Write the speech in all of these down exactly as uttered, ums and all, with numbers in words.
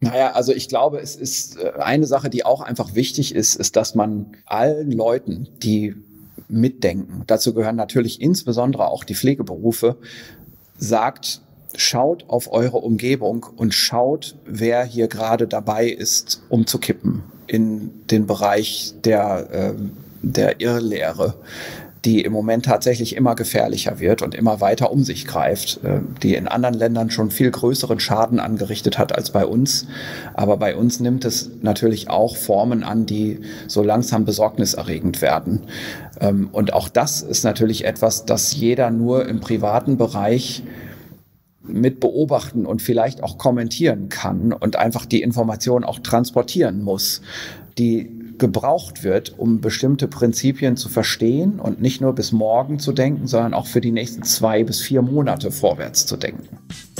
Naja, also ich glaube, es ist eine Sache, die auch einfach wichtig ist, ist, dass man allen Leuten, die mitdenken, dazu gehören natürlich insbesondere auch die Pflegeberufe, sagt, schaut auf eure Umgebung und schaut, wer hier gerade dabei ist, umzukippen in den Bereich der, äh, der Irrlehre, die im Moment tatsächlich immer gefährlicher wird und immer weiter um sich greift, äh, die in anderen Ländern schon viel größeren Schaden angerichtet hat als bei uns. Aber bei uns nimmt es natürlich auch Formen an, die so langsam besorgniserregend werden. Ähm, und auch das ist natürlich etwas, das jeder nur im privaten Bereich mit beobachten und vielleicht auch kommentieren kann und einfach die Information auch transportieren muss, die gebraucht wird, um bestimmte Prinzipien zu verstehen und nicht nur bis morgen zu denken, sondern auch für die nächsten zwei bis vier Monate vorwärts zu denken.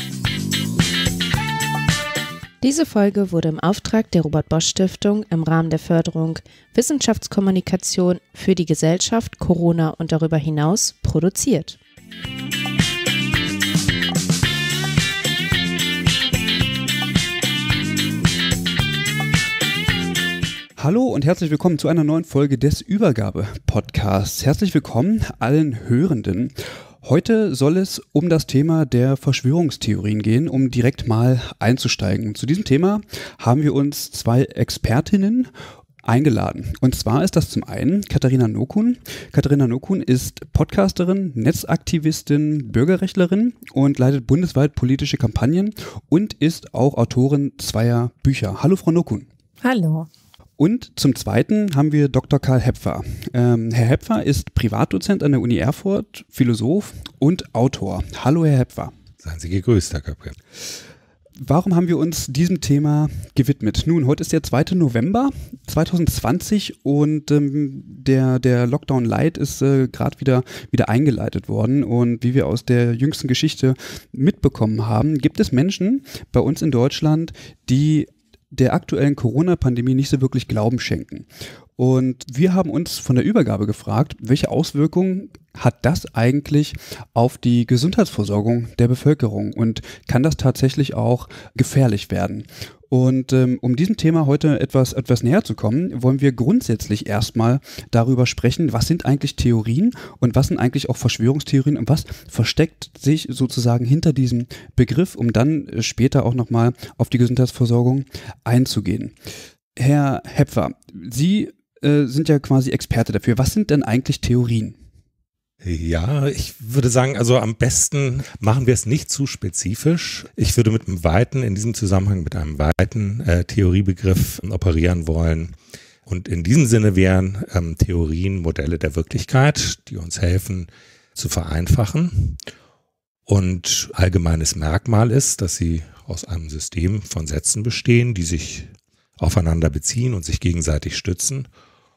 Diese Folge wurde im Auftrag der Robert-Bosch-Stiftung im Rahmen der Förderung Wissenschaftskommunikation für die Gesellschaft, Corona und darüber hinaus produziert. Hallo und herzlich willkommen zu einer neuen Folge des Übergabe-Podcasts. Herzlich willkommen allen Hörenden. Heute soll es um das Thema der Verschwörungstheorien gehen, um direkt mal einzusteigen. Zu diesem Thema haben wir uns zwei Expertinnen eingeladen. Und zwar ist das zum einen Katharina Nokun. Katharina Nokun ist Podcasterin, Netzaktivistin, Bürgerrechtlerin und leitet bundesweit politische Kampagnen und ist auch Autorin zweier Bücher. Hallo Frau Nokun. Hallo. Und zum Zweiten haben wir Doktor Karl Hepfer. Ähm, Herr Hepfer ist Privatdozent an der Uni Erfurt, Philosoph und Autor. Hallo Herr Hepfer. Seien Sie gegrüßt, Herr Köpke. Warum haben wir uns diesem Thema gewidmet? Nun, heute ist der zweite November zweitausendzwanzig und ähm, der, der Lockdown Light ist äh, gerade wieder, wieder eingeleitet worden. Und wie wir aus der jüngsten Geschichte mitbekommen haben, gibt es Menschen bei uns in Deutschland, die der aktuellen Corona-Pandemie nicht so wirklich Glauben schenken. Und wir haben uns von der Übergabe gefragt, welche Auswirkungen hat das eigentlich auf die Gesundheitsversorgung der Bevölkerung und kann das tatsächlich auch gefährlich werden? Und ähm, um diesem Thema heute etwas, etwas näher zu kommen, wollen wir grundsätzlich erstmal darüber sprechen, was sind eigentlich Theorien und was sind eigentlich auch Verschwörungstheorien und was versteckt sich sozusagen hinter diesem Begriff, um dann später auch nochmal auf die Gesundheitsversorgung einzugehen. Herr Hepfer, Sie äh, sind ja quasi Experte dafür. Was sind denn eigentlich Theorien? Ja, ich würde sagen, also am besten machen wir es nicht zu spezifisch. Ich würde mit einem weiten, in diesem Zusammenhang mit einem weiten äh, Theoriebegriff operieren wollen. Und in diesem Sinne wären ähm, Theorien Modelle der Wirklichkeit, die uns helfen zu vereinfachen. Und allgemeines Merkmal ist, dass sie aus einem System von Sätzen bestehen, die sich aufeinander beziehen und sich gegenseitig stützen.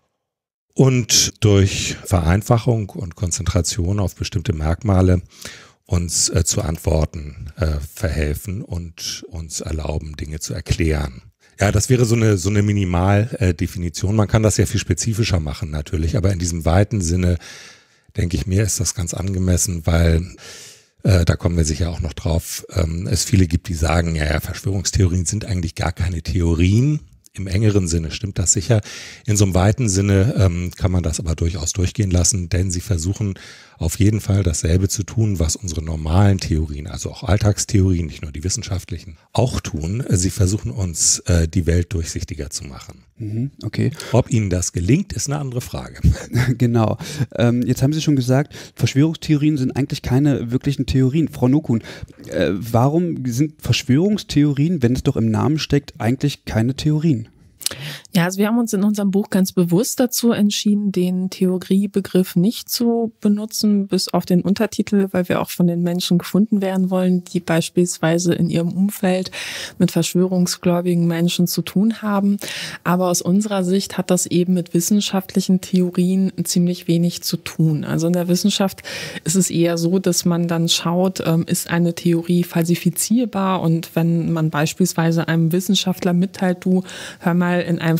Und durch Vereinfachung und Konzentration auf bestimmte Merkmale uns äh, zu Antworten äh, verhelfen und uns erlauben, Dinge zu erklären. Ja, das wäre so eine so eine Minimaldefinition. Man kann das ja viel spezifischer machen natürlich, aber in diesem weiten Sinne, denke ich mir, ist das ganz angemessen, weil äh, da kommen wir sicher auch noch drauf, ähm, es viele gibt, die sagen, ja, ja, Verschwörungstheorien sind eigentlich gar keine Theorien. Im engeren Sinne stimmt das sicher. In so einem weiten Sinne ähm, kann man das aber durchaus durchgehen lassen, denn sie versuchen auf jeden Fall dasselbe zu tun, was unsere normalen Theorien, also auch Alltagstheorien, nicht nur die wissenschaftlichen, auch tun. Sie versuchen uns äh, die Welt durchsichtiger zu machen. Mhm, okay. Ob ihnen das gelingt, ist eine andere Frage. Genau. Ähm, jetzt haben Sie schon gesagt, Verschwörungstheorien sind eigentlich keine wirklichen Theorien. Frau Nokun, äh, warum sind Verschwörungstheorien, wenn es doch im Namen steckt, eigentlich keine Theorien? Ja, also wir haben uns in unserem Buch ganz bewusst dazu entschieden, den Theoriebegriff nicht zu benutzen, bis auf den Untertitel, weil wir auch von den Menschen gefunden werden wollen, die beispielsweise in ihrem Umfeld mit verschwörungsgläubigen Menschen zu tun haben. Aber aus unserer Sicht hat das eben mit wissenschaftlichen Theorien ziemlich wenig zu tun. Also in der Wissenschaft ist es eher so, dass man dann schaut, ist eine Theorie falsifizierbar? Und wenn man beispielsweise einem Wissenschaftler mitteilt, du, hör mal, in einem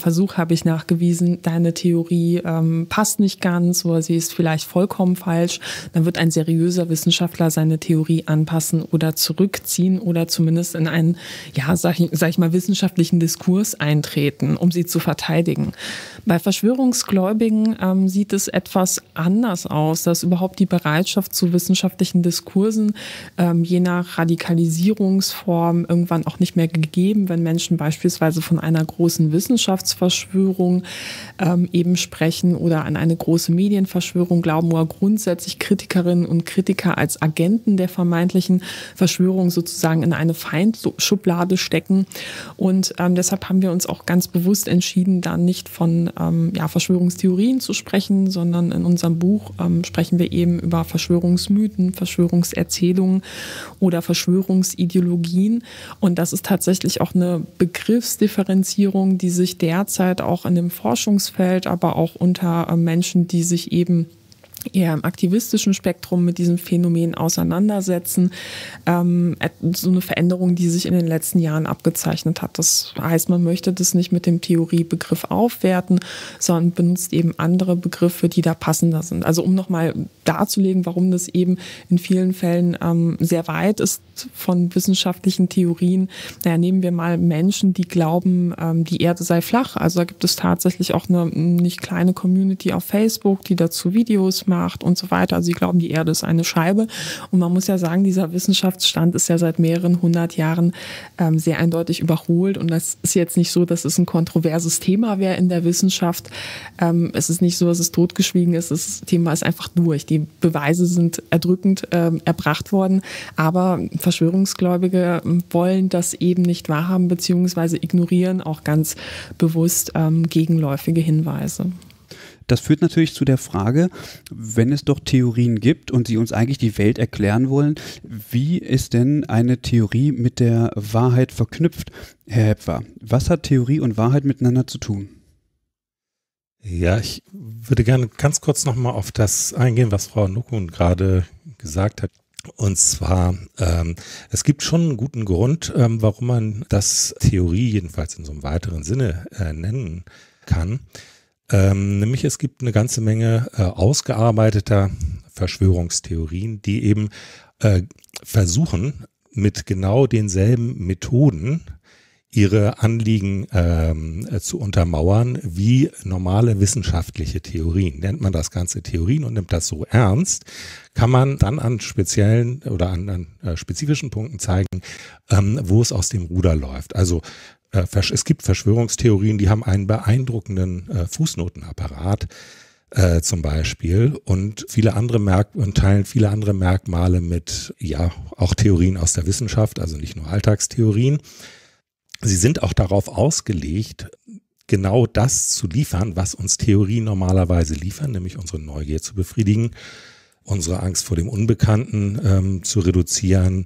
Versuch habe ich nachgewiesen, deine Theorie ähm, passt nicht ganz oder sie ist vielleicht vollkommen falsch, dann wird ein seriöser Wissenschaftler seine Theorie anpassen oder zurückziehen oder zumindest in einen, ja, sag ich, sag ich mal, wissenschaftlichen Diskurs eintreten, um sie zu verteidigen. Bei Verschwörungsgläubigen ähm, sieht es etwas anders aus, dass überhaupt die Bereitschaft zu wissenschaftlichen Diskursen ähm, je nach Radikalisierungsform irgendwann auch nicht mehr gegeben, wenn Menschen beispielsweise von einer großen Wissenschaftsverschwörung ähm, eben sprechen oder an eine große Medienverschwörung glauben oder grundsätzlich Kritikerinnen und Kritiker als Agenten der vermeintlichen Verschwörung sozusagen in eine Feindschublade stecken. Und ähm, deshalb haben wir uns auch ganz bewusst entschieden, da nicht von ähm, ja, Verschwörungstheorien zu sprechen, sondern in unserem Buch ähm, sprechen wir eben über Verschwörungsmythen, Verschwörungserzählungen oder Verschwörungsideologien. Und das ist tatsächlich auch eine Begriffsdifferenzierung, die sich derzeit auch in dem Forschungsfeld, aber auch unter Menschen, die sich eben eher im aktivistischen Spektrum mit diesem Phänomen auseinandersetzen. Ähm, so eine Veränderung, die sich in den letzten Jahren abgezeichnet hat. Das heißt, man möchte das nicht mit dem Theoriebegriff aufwerten, sondern benutzt eben andere Begriffe, die da passender sind. Also um nochmal darzulegen, warum das eben in vielen Fällen ähm, sehr weit ist von wissenschaftlichen Theorien. Naja, nehmen wir mal Menschen, die glauben, ähm, die Erde sei flach. Also da gibt es tatsächlich auch eine nicht kleine Community auf Facebook, die dazu Videos macht und so weiter. Also sie glauben, die Erde ist eine Scheibe. Und man muss ja sagen, dieser Wissenschaftsstand ist ja seit mehreren hundert Jahren ähm, sehr eindeutig überholt. Und das ist jetzt nicht so, dass es ein kontroverses Thema wäre in der Wissenschaft. Ähm, es ist nicht so, dass es totgeschwiegen ist. Das Thema ist einfach durch. Die Beweise sind erdrückend ähm, erbracht worden. Aber Verschwörungsgläubige wollen das eben nicht wahrhaben, beziehungsweise ignorieren auch ganz bewusst ähm, gegenläufige Hinweise. Das führt natürlich zu der Frage, wenn es doch Theorien gibt und sie uns eigentlich die Welt erklären wollen, wie ist denn eine Theorie mit der Wahrheit verknüpft? Herr Hepfer, was hat Theorie und Wahrheit miteinander zu tun? Ja, ich würde gerne ganz kurz nochmal auf das eingehen, was Frau Nukun gerade gesagt hat. Und zwar, ähm, es gibt schon einen guten Grund, ähm, warum man das Theorie jedenfalls in so einem weiteren Sinne äh, nennen kann. Ähm, nämlich es gibt eine ganze Menge äh, ausgearbeiteter Verschwörungstheorien, die eben äh, versuchen, mit genau denselben Methoden ihre Anliegen ähm, äh, zu untermauern wie normale wissenschaftliche Theorien. Nennt man das Ganze Theorien und nimmt das so ernst, kann man dann an speziellen oder an, an äh, spezifischen Punkten zeigen, ähm, wo es aus dem Ruder läuft. Also es gibt Verschwörungstheorien, die haben einen beeindruckenden äh, Fußnotenapparat äh, zum Beispiel und viele andere Merk und teilen viele andere Merkmale mit, ja, auch Theorien aus der Wissenschaft, also nicht nur Alltagstheorien. Sie sind auch darauf ausgelegt, genau das zu liefern, was uns Theorien normalerweise liefern, nämlich unsere Neugier zu befriedigen, unsere Angst vor dem Unbekannten ähm, zu reduzieren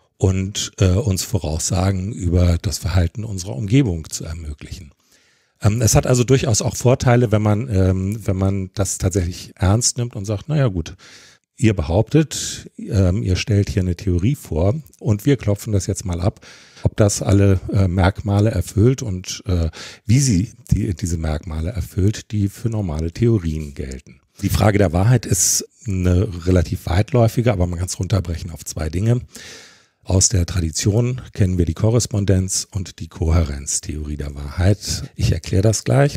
und äh, uns Voraussagen über das Verhalten unserer Umgebung zu ermöglichen. Ähm, es hat also durchaus auch Vorteile, wenn man, ähm, wenn man das tatsächlich ernst nimmt und sagt, naja gut, ihr behauptet, ähm, ihr stellt hier eine Theorie vor und wir klopfen das jetzt mal ab, ob das alle äh, Merkmale erfüllt und äh, wie sie die, diese Merkmale erfüllt, die für normale Theorien gelten. Die Frage der Wahrheit ist eine relativ weitläufige, aber man kann es runterbrechen auf zwei Dinge. Aus der Tradition kennen wir die Korrespondenz und die Kohärenztheorie der Wahrheit. Ich erkläre das gleich.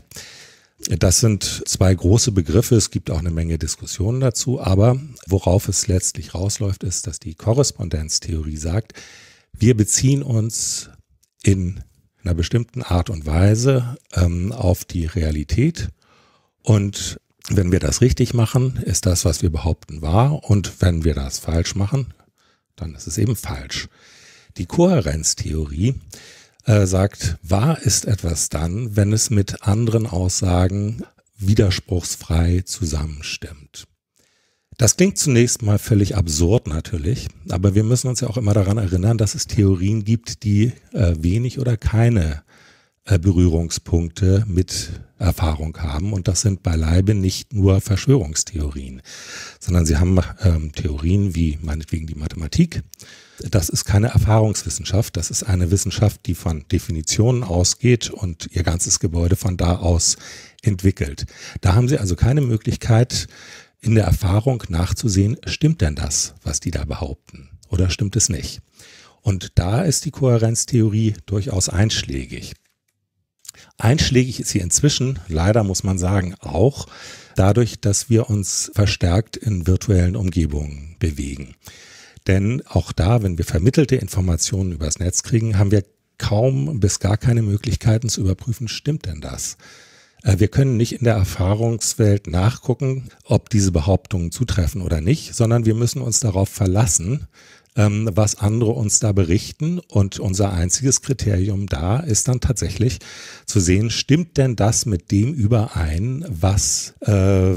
Das sind zwei große Begriffe. Es gibt auch eine Menge Diskussionen dazu. Aber worauf es letztlich rausläuft, ist, dass die Korrespondenztheorie sagt, wir beziehen uns in einer bestimmten Art und Weise ähm, auf die Realität. Und wenn wir das richtig machen, ist das, was wir behaupten, wahr. Und wenn wir das falsch machen, dann ist es eben falsch. Die Kohärenztheorie äh, sagt, wahr ist etwas dann, wenn es mit anderen Aussagen widerspruchsfrei zusammenstimmt. Das klingt zunächst mal völlig absurd natürlich, aber wir müssen uns ja auch immer daran erinnern, dass es Theorien gibt, die äh, wenig oder keine äh, Berührungspunkte mit Erfahrung haben. Und das sind beileibe nicht nur Verschwörungstheorien, sondern sie haben ähm, Theorien wie meinetwegen die Mathematik. Das ist keine Erfahrungswissenschaft, das ist eine Wissenschaft, die von Definitionen ausgeht und ihr ganzes Gebäude von da aus entwickelt. Da haben Sie also keine Möglichkeit, in der Erfahrung nachzusehen, stimmt denn das, was die da behaupten, oder stimmt es nicht? Und da ist die Kohärenztheorie durchaus einschlägig. Einschlägig ist sie inzwischen, leider muss man sagen, auch dadurch, dass wir uns verstärkt in virtuellen Umgebungen bewegen. Denn auch da, wenn wir vermittelte Informationen übers Netz kriegen, haben wir kaum bis gar keine Möglichkeiten zu überprüfen, stimmt denn das? Wir können nicht in der Erfahrungswelt nachgucken, ob diese Behauptungen zutreffen oder nicht, sondern wir müssen uns darauf verlassen, was andere uns da berichten. Und unser einziges Kriterium da ist dann tatsächlich zu sehen, stimmt denn das mit dem überein, was, äh,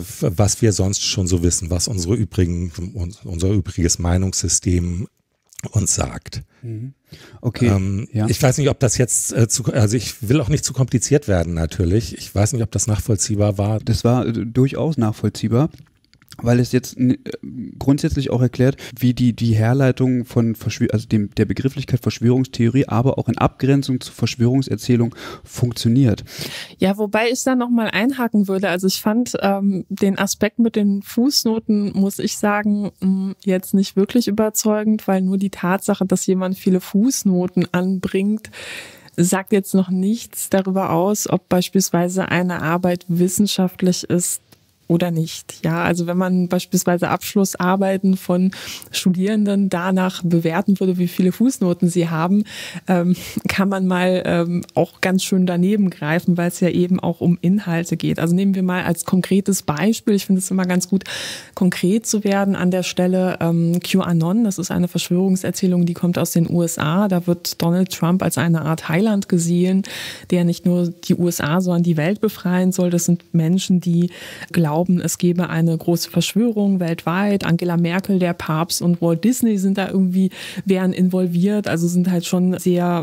was wir sonst schon so wissen, was unsere übrigen, unser übriges Meinungssystem uns sagt. Okay. Ähm, ja. Ich weiß nicht, ob das jetzt äh, zu, also ich will auch nicht zu kompliziert werden natürlich. Ich weiß nicht, ob das nachvollziehbar war. Das war äh, durchaus nachvollziehbar, weil es jetzt äh, grundsätzlich auch erklärt, wie die die Herleitung von Verschwör- also dem der Begrifflichkeit Verschwörungstheorie, aber auch in Abgrenzung zu Verschwörungserzählung funktioniert. Ja, wobei ich da nochmal einhaken würde. Also ich fand ähm, den Aspekt mit den Fußnoten, muss ich sagen, mh, jetzt nicht wirklich überzeugend, weil nur die Tatsache, dass jemand viele Fußnoten anbringt, sagt jetzt noch nichts darüber aus, ob beispielsweise eine Arbeit wissenschaftlich ist oder nicht. Ja, also wenn man beispielsweise Abschlussarbeiten von Studierenden danach bewerten würde, wie viele Fußnoten sie haben, ähm, kann man mal ähm, auch ganz schön daneben greifen, weil es ja eben auch um Inhalte geht. Also nehmen wir mal als konkretes Beispiel, ich finde es immer ganz gut, konkret zu werden an der Stelle ähm, QAnon, das ist eine Verschwörungserzählung, die kommt aus den U S A. Da wird Donald Trump als eine Art Heiland gesehen, der nicht nur die U S A, sondern die Welt befreien soll. Das sind Menschen, die glauben, es gebe eine große Verschwörung weltweit. Angela Merkel, der Papst und Walt Disney sind da irgendwie, wären involviert. Also sind halt schon sehr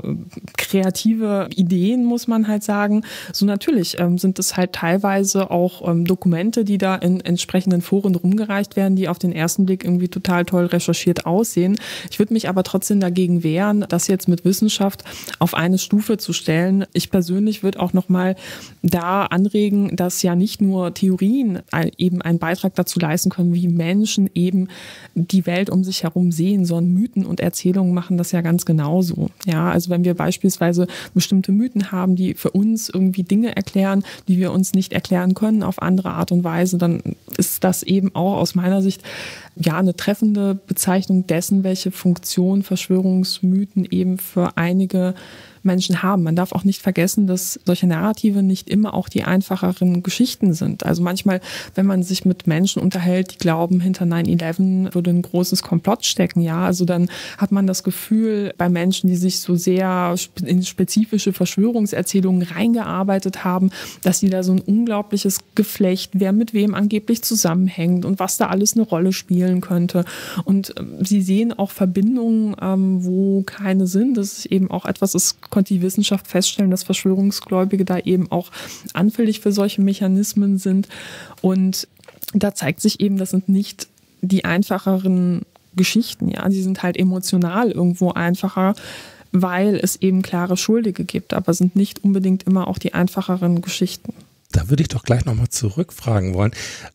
kreative Ideen, muss man halt sagen. So natürlich ähm, sind es halt teilweise auch ähm, Dokumente, die da in entsprechenden Foren rumgereicht werden, die auf den ersten Blick irgendwie total toll recherchiert aussehen. Ich würde mich aber trotzdem dagegen wehren, das jetzt mit Wissenschaft auf eine Stufe zu stellen. Ich persönlich würde auch nochmal da anregen, dass ja nicht nur Theorien eben einen Beitrag dazu leisten können, wie Menschen eben die Welt um sich herum sehen, sondern Mythen und Erzählungen machen das ja ganz genauso. Ja, also wenn wir beispielsweise bestimmte Mythen haben, die für uns irgendwie Dinge erklären, die wir uns nicht erklären können auf andere Art und Weise, dann ist das eben auch aus meiner Sicht ja eine treffende Bezeichnung dessen, welche Funktion Verschwörungsmythen eben für einige Menschen haben. Man darf auch nicht vergessen, dass solche Narrative nicht immer auch die einfacheren Geschichten sind. Also manchmal, wenn man sich mit Menschen unterhält, die glauben, hinter neun elf würde ein großes Komplott stecken, ja, also dann hat man das Gefühl, bei Menschen, die sich so sehr in spezifische Verschwörungserzählungen reingearbeitet haben, dass sie da so ein unglaubliches Geflecht, wer mit wem angeblich zusammenhängt und was da alles eine Rolle spielen könnte. Und ähm, sie sehen auch Verbindungen, ähm, wo keine sind. Das ist eben auch etwas, das konnte die Wissenschaft feststellen, dass Verschwörungsgläubige da eben auch anfällig für solche Mechanismen sind. Und da zeigt sich eben, das sind nicht die einfacheren Geschichten. Ja, die sind halt emotional irgendwo einfacher, weil es eben klare Schuldige gibt, aber sind nicht unbedingt immer auch die einfacheren Geschichten. Da würde ich doch gleich nochmal zurückfragen wollen.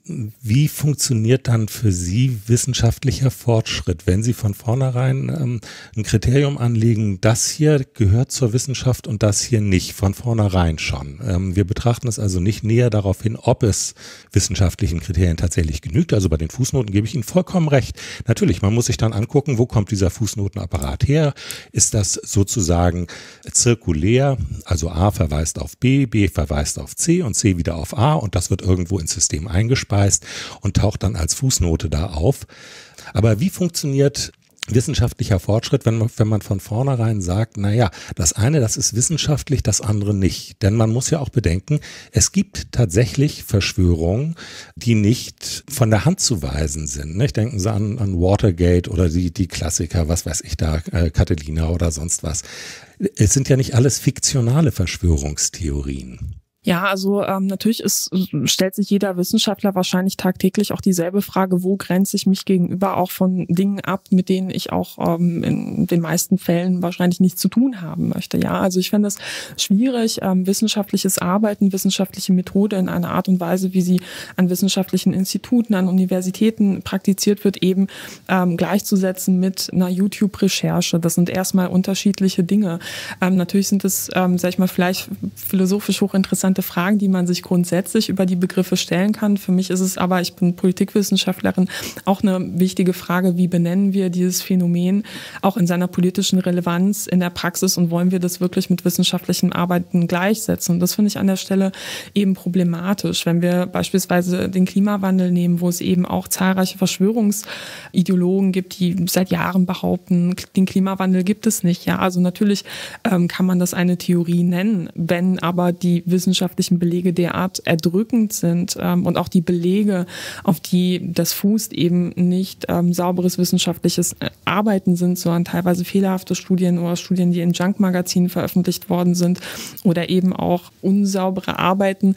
Wie funktioniert dann für Sie wissenschaftlicher Fortschritt, wenn Sie von vornherein ähm, ein Kriterium anlegen, das hier gehört zur Wissenschaft und das hier nicht, von vornherein schon? Ähm, wir betrachten es also nicht näher darauf hin, ob es wissenschaftlichen Kriterien tatsächlich genügt. Also bei den Fußnoten gebe ich Ihnen vollkommen recht. Natürlich, man muss sich dann angucken, wo kommt dieser Fußnotenapparat her? Ist das sozusagen zirkulär? Also A verweist auf B, B verweist auf C und C wieder auf A und das wird irgendwo ins System eingespeist und taucht dann als Fußnote da auf. Aber wie funktioniert wissenschaftlicher Fortschritt, wenn man, wenn man von vornherein sagt, naja, das eine, das ist wissenschaftlich, das andere nicht. Denn man muss ja auch bedenken, es gibt tatsächlich Verschwörungen, die nicht von der Hand zu weisen sind. Nicht? Denken Sie an, an Watergate oder die, die Klassiker, was weiß ich da, äh, Catalina oder sonst was. Es sind ja nicht alles fiktionale Verschwörungstheorien. Ja, also ähm, natürlich ist, stellt sich jeder Wissenschaftler wahrscheinlich tagtäglich auch dieselbe Frage, wo grenze ich mich gegenüber auch von Dingen ab, mit denen ich auch ähm, in den meisten Fällen wahrscheinlich nichts zu tun haben möchte. Ja, also ich finde es schwierig, ähm, wissenschaftliches Arbeiten, wissenschaftliche Methode in einer Art und Weise, wie sie an wissenschaftlichen Instituten, an Universitäten praktiziert wird, eben ähm, gleichzusetzen mit einer YouTube-Recherche. Das sind erstmal unterschiedliche Dinge. Ähm, natürlich sind es, ähm, sag ich mal, vielleicht philosophisch hochinteressant Fragen, die man sich grundsätzlich über die Begriffe stellen kann. Für mich ist es aber, ich bin Politikwissenschaftlerin, auch eine wichtige Frage, wie benennen wir dieses Phänomen auch in seiner politischen Relevanz in der Praxis und wollen wir das wirklich mit wissenschaftlichen Arbeiten gleichsetzen? Und das finde ich an der Stelle eben problematisch. Wenn wir beispielsweise den Klimawandel nehmen, wo es eben auch zahlreiche Verschwörungsideologen gibt, die seit Jahren behaupten, den Klimawandel gibt es nicht. Ja, also natürlich ähm, kann man das eine Theorie nennen, wenn aber die Wissenschaft wissenschaftlichen Belege derart erdrückend sind ähm, und auch die Belege, auf die das fußt, eben nicht ähm, sauberes wissenschaftliches Arbeiten sind, sondern teilweise fehlerhafte Studien oder Studien, die in Junk-Magazinen veröffentlicht worden sind oder eben auch unsaubere Arbeiten,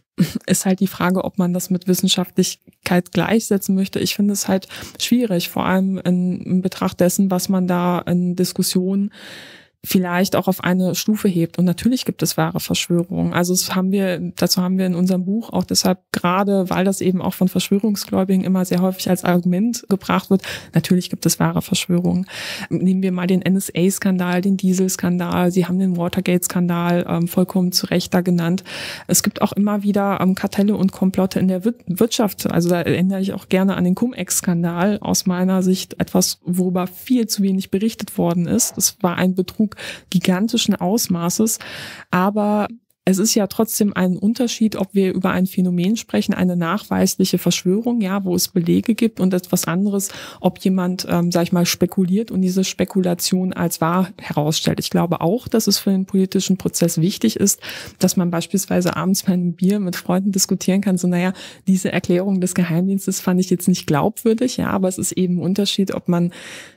ist halt die Frage, ob man das mit Wissenschaftlichkeit gleichsetzen möchte. Ich finde es halt schwierig, vor allem in, in Betracht dessen, was man da in Diskussionen vielleicht auch auf eine Stufe hebt. Und natürlich gibt es wahre Verschwörungen. Also das haben wir, dazu haben wir in unserem Buch auch deshalb gerade, weil das eben auch von Verschwörungsgläubigen immer sehr häufig als Argument gebracht wird, natürlich gibt es wahre Verschwörungen. Nehmen wir mal den N S A-Skandal, den Dieselskandal, Sie haben den Watergate-Skandal ähm, vollkommen zu Recht da genannt. Es gibt auch immer wieder ähm, Kartelle und Komplotte in der Wir- Wirtschaft. Also da erinnere ich auch gerne an den Cum-Ex-Skandal, aus meiner Sicht etwas, worüber viel zu wenig berichtet worden ist. Das war ein Betrug gigantischen Ausmaßes, aber es ist ja trotzdem ein Unterschied, ob wir über ein Phänomen sprechen, eine nachweisliche Verschwörung, ja, wo es Belege gibt, und etwas anderes, ob jemand, ähm, sag ich mal, spekuliert und diese Spekulation als wahr herausstellt. Ich glaube auch, dass es für den politischen Prozess wichtig ist, dass man beispielsweise abends bei einem Bier mit Freunden diskutieren kann, so, naja, diese Erklärung des Geheimdienstes fand ich jetzt nicht glaubwürdig, ja, aber es ist eben ein Unterschied, ob man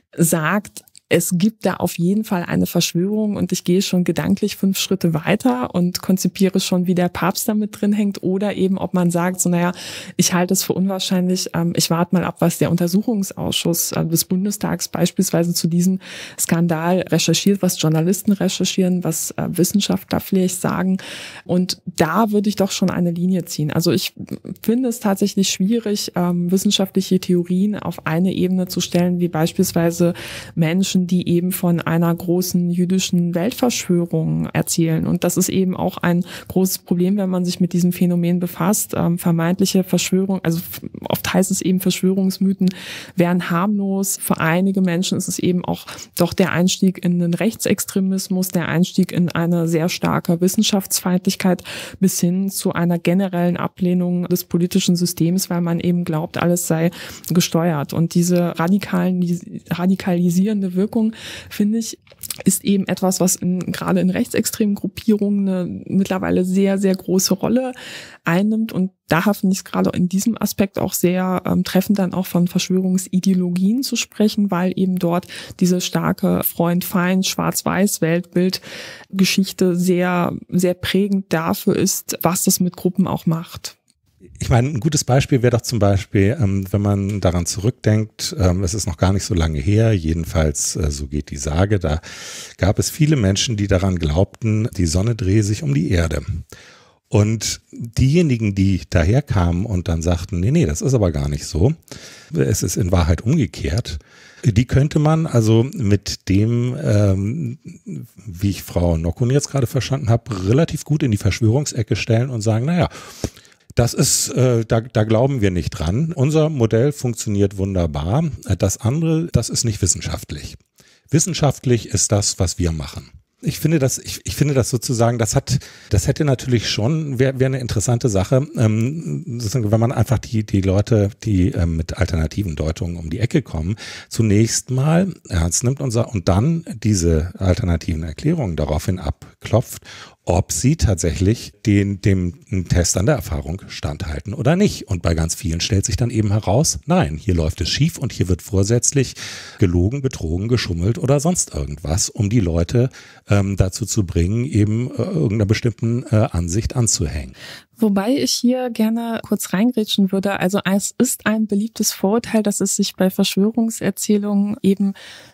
sagt, es gibt da auf jeden Fall eine Verschwörung und ich gehe schon gedanklich fünf Schritte weiter und konzipiere schon, wie der Papst da mit drin hängt, oder eben, ob man sagt, so, naja, ich halte es für unwahrscheinlich, ähm, ich warte mal ab, was der Untersuchungsausschuss äh, des Bundestags beispielsweise zu diesem Skandal recherchiert, was Journalisten recherchieren, was äh, Wissenschaftler vielleicht sagen, und da würde ich doch schon eine Linie ziehen. Also ich finde es tatsächlich schwierig, ähm, wissenschaftliche Theorien auf eine Ebene zu stellen, wie beispielsweise Menschen, die eben von einer großen jüdischen Weltverschwörung erzählen. Und das ist eben auch ein großes Problem, wenn man sich mit diesem Phänomen befasst. Ähm, vermeintliche Verschwörung, also oft heißt es eben, Verschwörungsmythen wären harmlos. Für einige Menschen ist es eben auch doch der Einstieg in den Rechtsextremismus, der Einstieg in eine sehr starke Wissenschaftsfeindlichkeit bis hin zu einer generellen Ablehnung des politischen Systems, weil man eben glaubt, alles sei gesteuert. Und diese radikalen, radikalisierende Wirkung, finde ich, ist eben etwas, was in, gerade in rechtsextremen Gruppierungen eine mittlerweile sehr, sehr große Rolle einnimmt. Und daher finde ich es gerade in diesem Aspekt auch sehr ähm, treffend, dann auch von Verschwörungsideologien zu sprechen, weil eben dort diese starke Freund-Feind, Schwarz-Weiß-Weltbild-Geschichte sehr, sehr prägend dafür ist, was das mit Gruppen auch macht. Ich meine, ein gutes Beispiel wäre doch zum Beispiel, ähm, wenn man daran zurückdenkt, ähm, es ist noch gar nicht so lange her, jedenfalls äh, so geht die Sage, da gab es viele Menschen, die daran glaubten, die Sonne drehe sich um die Erde. Und diejenigen, die daherkamen und dann sagten, nee, nee, das ist aber gar nicht so, es ist in Wahrheit umgekehrt, die könnte man also mit dem, ähm, wie ich Frau Nockun jetzt gerade verstanden habe, relativ gut in die Verschwörungsecke stellen und sagen, naja, das ist, äh, da, da glauben wir nicht dran. Unser Modell funktioniert wunderbar. Das andere, das ist nicht wissenschaftlich. Wissenschaftlich ist das, was wir machen. Ich finde das, ich, ich finde das sozusagen, das hat, das hätte natürlich schon, wäre wär eine interessante Sache, ähm, sozusagen, wenn man einfach die, die Leute, die ähm, mit alternativen Deutungen um die Ecke kommen, zunächst mal ernst nimmt und, und dann diese alternativen Erklärungen daraufhin abklopft, ob sie tatsächlich den, dem Test an der Erfahrung standhalten oder nicht. Und bei ganz vielen stellt sich dann eben heraus, nein, hier läuft es schief und hier wird vorsätzlich gelogen, betrogen, geschummelt oder sonst irgendwas, um die Leute ähm, dazu zu bringen, eben äh, irgendeiner bestimmten äh, Ansicht anzuhängen. Wobei ich hier gerne kurz reingrätschen würde. Also es ist ein beliebtes Vorurteil, dass es sich bei Verschwörungserzählungen eben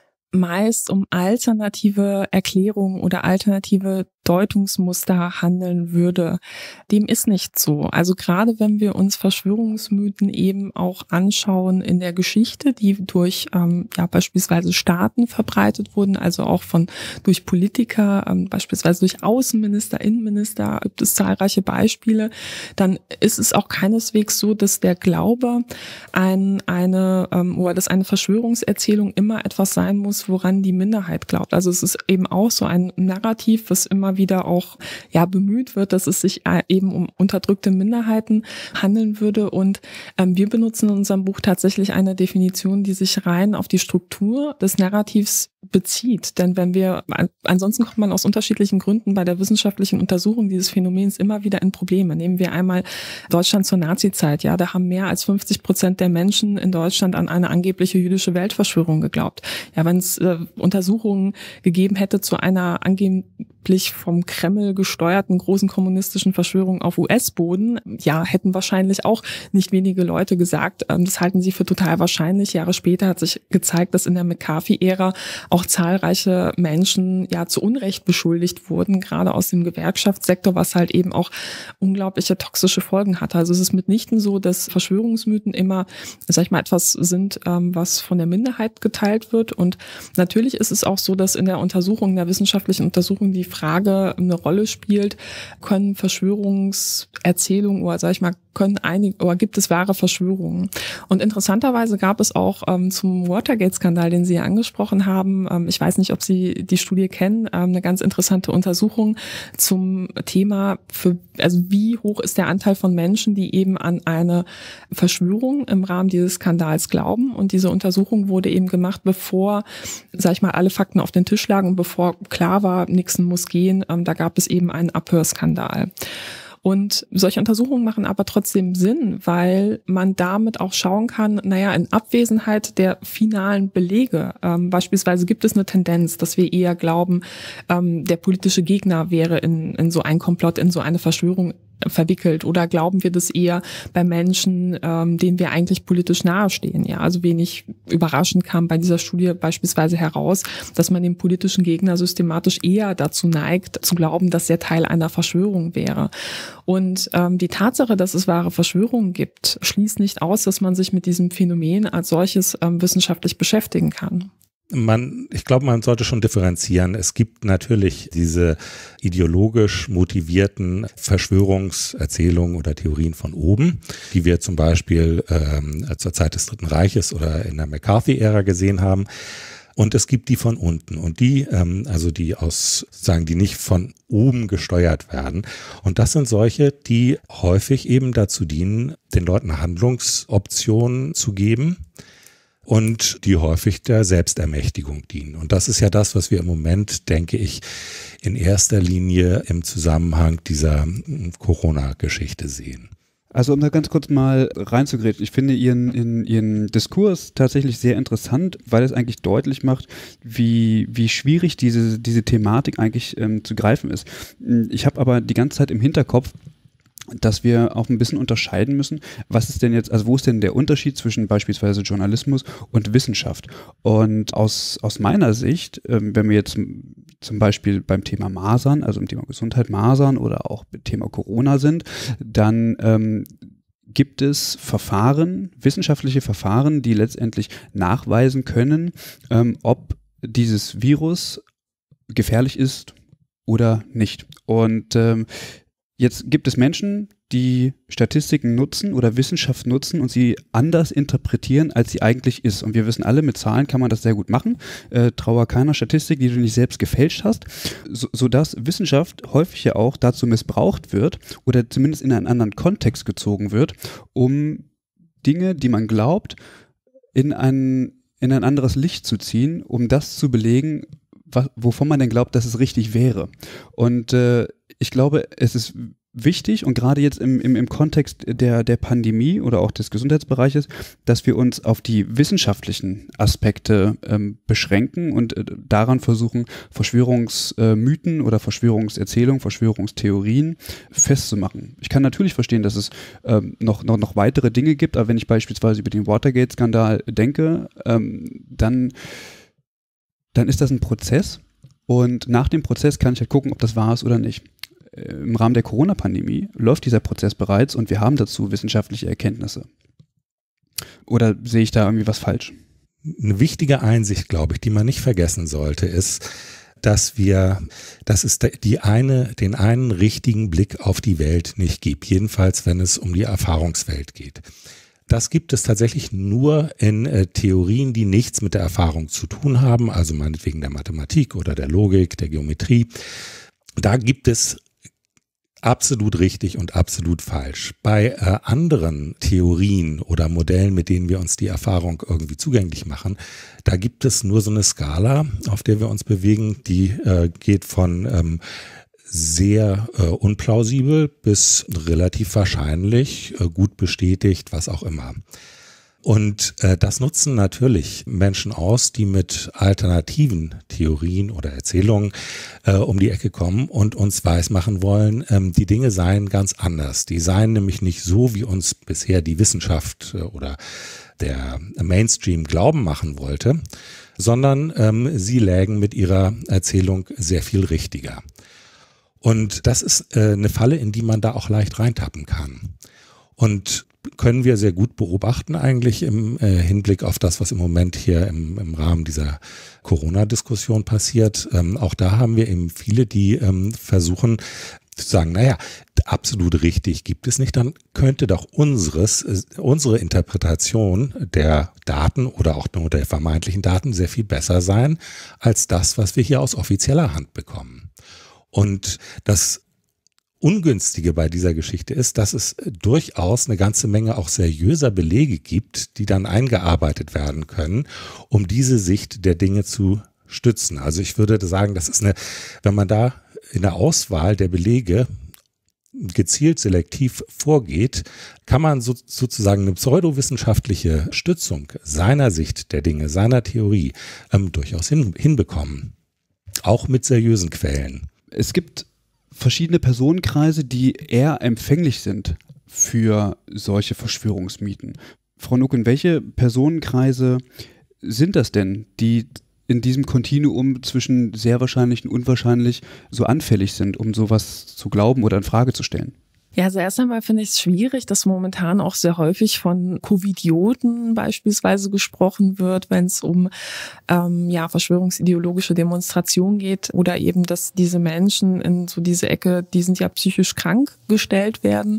meist um alternative Erklärungen oder alternative Deutungsmuster handeln würde. Dem ist nicht so. Also gerade wenn wir uns Verschwörungsmythen eben auch anschauen in der Geschichte, die durch ähm, ja beispielsweise Staaten verbreitet wurden, also auch von durch Politiker, ähm, beispielsweise durch Außenminister, Innenminister, gibt es zahlreiche Beispiele, dann ist es auch keineswegs so, dass der Glaube ein, eine ähm, oder dass eine Verschwörungserzählung immer etwas sein muss, woran die Minderheit glaubt. Also es ist eben auch so ein Narrativ, was immer wieder auch ja bemüht wird, dass es sich eben um unterdrückte Minderheiten handeln würde. Und ähm, wir benutzen in unserem Buch tatsächlich eine Definition, die sich rein auf die Struktur des Narrativs bezieht. Denn wenn wir, ansonsten kommt man aus unterschiedlichen Gründen bei der wissenschaftlichen Untersuchung dieses Phänomens immer wieder in Probleme. Nehmen wir einmal Deutschland zur Nazizeit. Ja, da haben mehr als fünfzig Prozent der Menschen in Deutschland an eine angebliche jüdische Weltverschwörung geglaubt. Ja, wenn es äh, Untersuchungen gegeben hätte zu einer angeblich vom Kreml gesteuerten großen kommunistischen Verschwörung auf U S-Boden, ja, hätten wahrscheinlich auch nicht wenige Leute gesagt, ähm, das halten sie für total wahrscheinlich. Jahre später hat sich gezeigt, dass in der McCarthy-Ära auch zahlreiche Menschen ja zu Unrecht beschuldigt wurden, gerade aus dem Gewerkschaftssektor, was halt eben auch unglaubliche toxische Folgen hatte. Also es ist mitnichten so, dass Verschwörungsmythen immer, sag ich mal, etwas sind, ähm, was von der Minderheit geteilt wird. Und natürlich ist es auch so, dass in der Untersuchung, in der wissenschaftlichen Untersuchung die Frage eine Rolle spielt, können Verschwörungserzählungen oder sag ich mal, können einige oder gibt es wahre Verschwörungen? Und interessanterweise gab es auch ähm, zum Watergate-Skandal, den Sie ja angesprochen haben, ähm, ich weiß nicht, ob Sie die Studie kennen, ähm, eine ganz interessante Untersuchung zum Thema, für, also wie hoch ist der Anteil von Menschen, die eben an eine Verschwörung im Rahmen dieses Skandals glauben. Und diese Untersuchung wurde eben gemacht, bevor, sag ich mal, alle Fakten auf den Tisch lagen und bevor klar war, Nixon muss gehen, ähm, da gab es eben einen Abhörskandal. Und solche Untersuchungen machen aber trotzdem Sinn, weil man damit auch schauen kann, naja, in Abwesenheit der finalen Belege, ähm, beispielsweise gibt es eine Tendenz, dass wir eher glauben, ähm, der politische Gegner wäre in, in so ein Komplott, in so eine Verschwörung verwickelt, oder glauben wir das eher bei Menschen, ähm, denen wir eigentlich politisch nahestehen? Ja, also wenig überraschend kam bei dieser Studie beispielsweise heraus, dass man den politischen Gegner systematisch eher dazu neigt, zu glauben, dass er Teil einer Verschwörung wäre. Und ähm, die Tatsache, dass es wahre Verschwörungen gibt, schließt nicht aus, dass man sich mit diesem Phänomen als solches ähm, wissenschaftlich beschäftigen kann. Man, ich glaube, man sollte schon differenzieren. Es gibt natürlich diese ideologisch motivierten Verschwörungserzählungen oder Theorien von oben, die wir zum Beispiel ähm, zur Zeit des Dritten Reiches oder in der McCarthy-Ära gesehen haben. Und es gibt die von unten und die, ähm, also die aus, sagen, die nicht von oben gesteuert werden. Und das sind solche, die häufig eben dazu dienen, den Leuten Handlungsoptionen zu geben und die häufig der Selbstermächtigung dienen. Und das ist ja das, was wir im Moment, denke ich, in erster Linie im Zusammenhang dieser Corona-Geschichte sehen. Also um da ganz kurz mal reinzugrätschen, ich finde Ihren, in, Ihren Diskurs tatsächlich sehr interessant, weil es eigentlich deutlich macht, wie, wie schwierig diese, diese Thematik eigentlich ähm, zu greifen ist. Ich habe aber die ganze Zeit im Hinterkopf, dass wir auch ein bisschen unterscheiden müssen, was ist denn jetzt, also wo ist denn der Unterschied zwischen beispielsweise Journalismus und Wissenschaft? Und aus, aus meiner Sicht, ähm, wenn wir jetzt zum Beispiel beim Thema Masern, also im Thema Gesundheit Masern oder auch beim Thema Corona sind, dann ähm, gibt es Verfahren, wissenschaftliche Verfahren, die letztendlich nachweisen können, ähm, ob dieses Virus gefährlich ist oder nicht. Und ähm, jetzt gibt es Menschen, die Statistiken nutzen oder Wissenschaft nutzen und sie anders interpretieren, als sie eigentlich ist. Und wir wissen alle, mit Zahlen kann man das sehr gut machen. Äh, trauer keiner Statistik, die du nicht selbst gefälscht hast, so, sodass Wissenschaft häufig ja auch dazu missbraucht wird oder zumindest in einen anderen Kontext gezogen wird, um Dinge, die man glaubt, in ein, in ein anderes Licht zu ziehen, um das zu belegen, was, wovon man denn glaubt, dass es richtig wäre. Und äh, ich glaube, es ist wichtig und gerade jetzt im, im, im Kontext der, der Pandemie oder auch des Gesundheitsbereiches, dass wir uns auf die wissenschaftlichen Aspekte ähm, beschränken und äh, daran versuchen, Verschwörungsmythen äh, oder Verschwörungserzählungen, Verschwörungstheorien festzumachen. Ich kann natürlich verstehen, dass es ähm, noch, noch, noch weitere Dinge gibt, aber wenn ich beispielsweise über den Watergate-Skandal denke, ähm, dann, dann ist das ein Prozess und nach dem Prozess kann ich halt gucken, ob das wahr ist oder nicht. Im Rahmen der Corona-Pandemie läuft dieser Prozess bereits und wir haben dazu wissenschaftliche Erkenntnisse. Oder sehe ich da irgendwie was falsch? Eine wichtige Einsicht, glaube ich, die man nicht vergessen sollte, ist, dass wir, dass es die eine, den einen richtigen Blick auf die Welt nicht gibt. Jedenfalls, wenn es um die Erfahrungswelt geht. Das gibt es tatsächlich nur in äh, Theorien, die nichts mit der Erfahrung zu tun haben, also meinetwegen der Mathematik oder der Logik, der Geometrie. Da gibt es absolut richtig und absolut falsch. Bei äh, anderen Theorien oder Modellen, mit denen wir uns die Erfahrung irgendwie zugänglich machen, da gibt es nur so eine Skala, auf der wir uns bewegen, die äh, geht von ähm, sehr äh, unplausibel bis relativ wahrscheinlich, äh, gut bestätigt, was auch immer. Und äh, das nutzen natürlich Menschen aus, die mit alternativen Theorien oder Erzählungen äh, um die Ecke kommen und uns weismachen wollen, ähm, die Dinge seien ganz anders. Die seien nämlich nicht so, wie uns bisher die Wissenschaft äh, oder der Mainstream glauben machen wollte, sondern ähm, sie lägen mit ihrer Erzählung sehr viel richtiger. Und das ist äh, eine Falle, in die man da auch leicht reintappen kann. Und können wir sehr gut beobachten eigentlich im äh, Hinblick auf das, was im Moment hier im, im Rahmen dieser Corona-Diskussion passiert. Ähm, auch da haben wir eben viele, die ähm, versuchen zu sagen, naja, absolut richtig gibt es nicht, dann könnte doch unseres, äh, unsere Interpretation der Daten oder auch nur der vermeintlichen Daten sehr viel besser sein als das, was wir hier aus offizieller Hand bekommen. Und das Ungünstige bei dieser Geschichte ist, dass es durchaus eine ganze Menge auch seriöser Belege gibt, die dann eingearbeitet werden können, um diese Sicht der Dinge zu stützen. Also ich würde sagen, das ist eine, wenn man da in der Auswahl der Belege gezielt selektiv vorgeht, kann man so, sozusagen eine pseudowissenschaftliche Stützung seiner Sicht der Dinge, seiner Theorie ähm, durchaus hin, hinbekommen. Auch mit seriösen Quellen. Es gibt verschiedene Personenkreise, die eher empfänglich sind für solche Verschwörungsmythen. Frau Nucken, welche Personenkreise sind das denn, die in diesem Kontinuum zwischen sehr wahrscheinlich und unwahrscheinlich so anfällig sind, um sowas zu glauben oder in Frage zu stellen? Ja, also erst einmal finde ich es schwierig, dass momentan auch sehr häufig von Covidioten beispielsweise gesprochen wird, wenn es um ähm, ja verschwörungsideologische Demonstrationen geht oder eben, dass diese Menschen in so diese Ecke, die sind ja psychisch krank gestellt werden.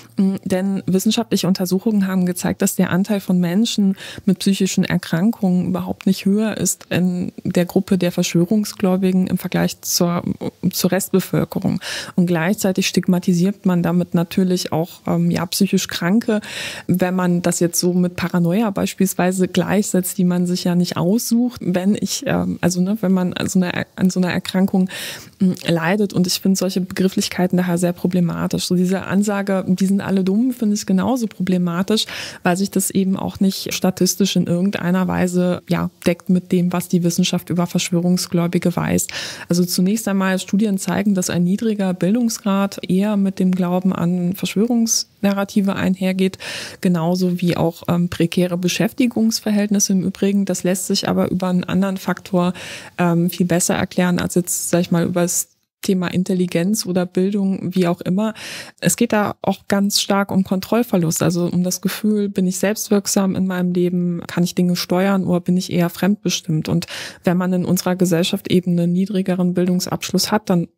Denn wissenschaftliche Untersuchungen haben gezeigt, dass der Anteil von Menschen mit psychischen Erkrankungen überhaupt nicht höher ist in der Gruppe der Verschwörungsgläubigen im Vergleich zur, zur Restbevölkerung. Und gleichzeitig stigmatisiert man damit natürlich auch ähm, ja psychisch Kranke, wenn man das jetzt so mit Paranoia beispielsweise gleichsetzt, die man sich ja nicht aussucht, wenn ich ähm, also ne, wenn man an so einer an so einer Erkrankung mh, leidet. Und ich finde solche Begrifflichkeiten daher sehr problematisch. So diese Ansage, die sind alle dumm, finde ich genauso problematisch, weil sich das eben auch nicht statistisch in irgendeiner Weise ja deckt mit dem, was die Wissenschaft über Verschwörungsgläubige weiß. Also zunächst einmal Studien zeigen, dass ein niedriger Bildungsgrad eher mit dem Glauben an Verschwörungsnarrative einhergeht, genauso wie auch ähm, prekäre Beschäftigungsverhältnisse im Übrigen. Das lässt sich aber über einen anderen Faktor ähm, viel besser erklären als jetzt, sag ich mal, über das Thema Intelligenz oder Bildung, wie auch immer. Es geht da auch ganz stark um Kontrollverlust, also um das Gefühl, bin ich selbstwirksam in meinem Leben, kann ich Dinge steuern oder bin ich eher fremdbestimmt? Und wenn man in unserer Gesellschaft eben einen niedrigeren Bildungsabschluss hat, dann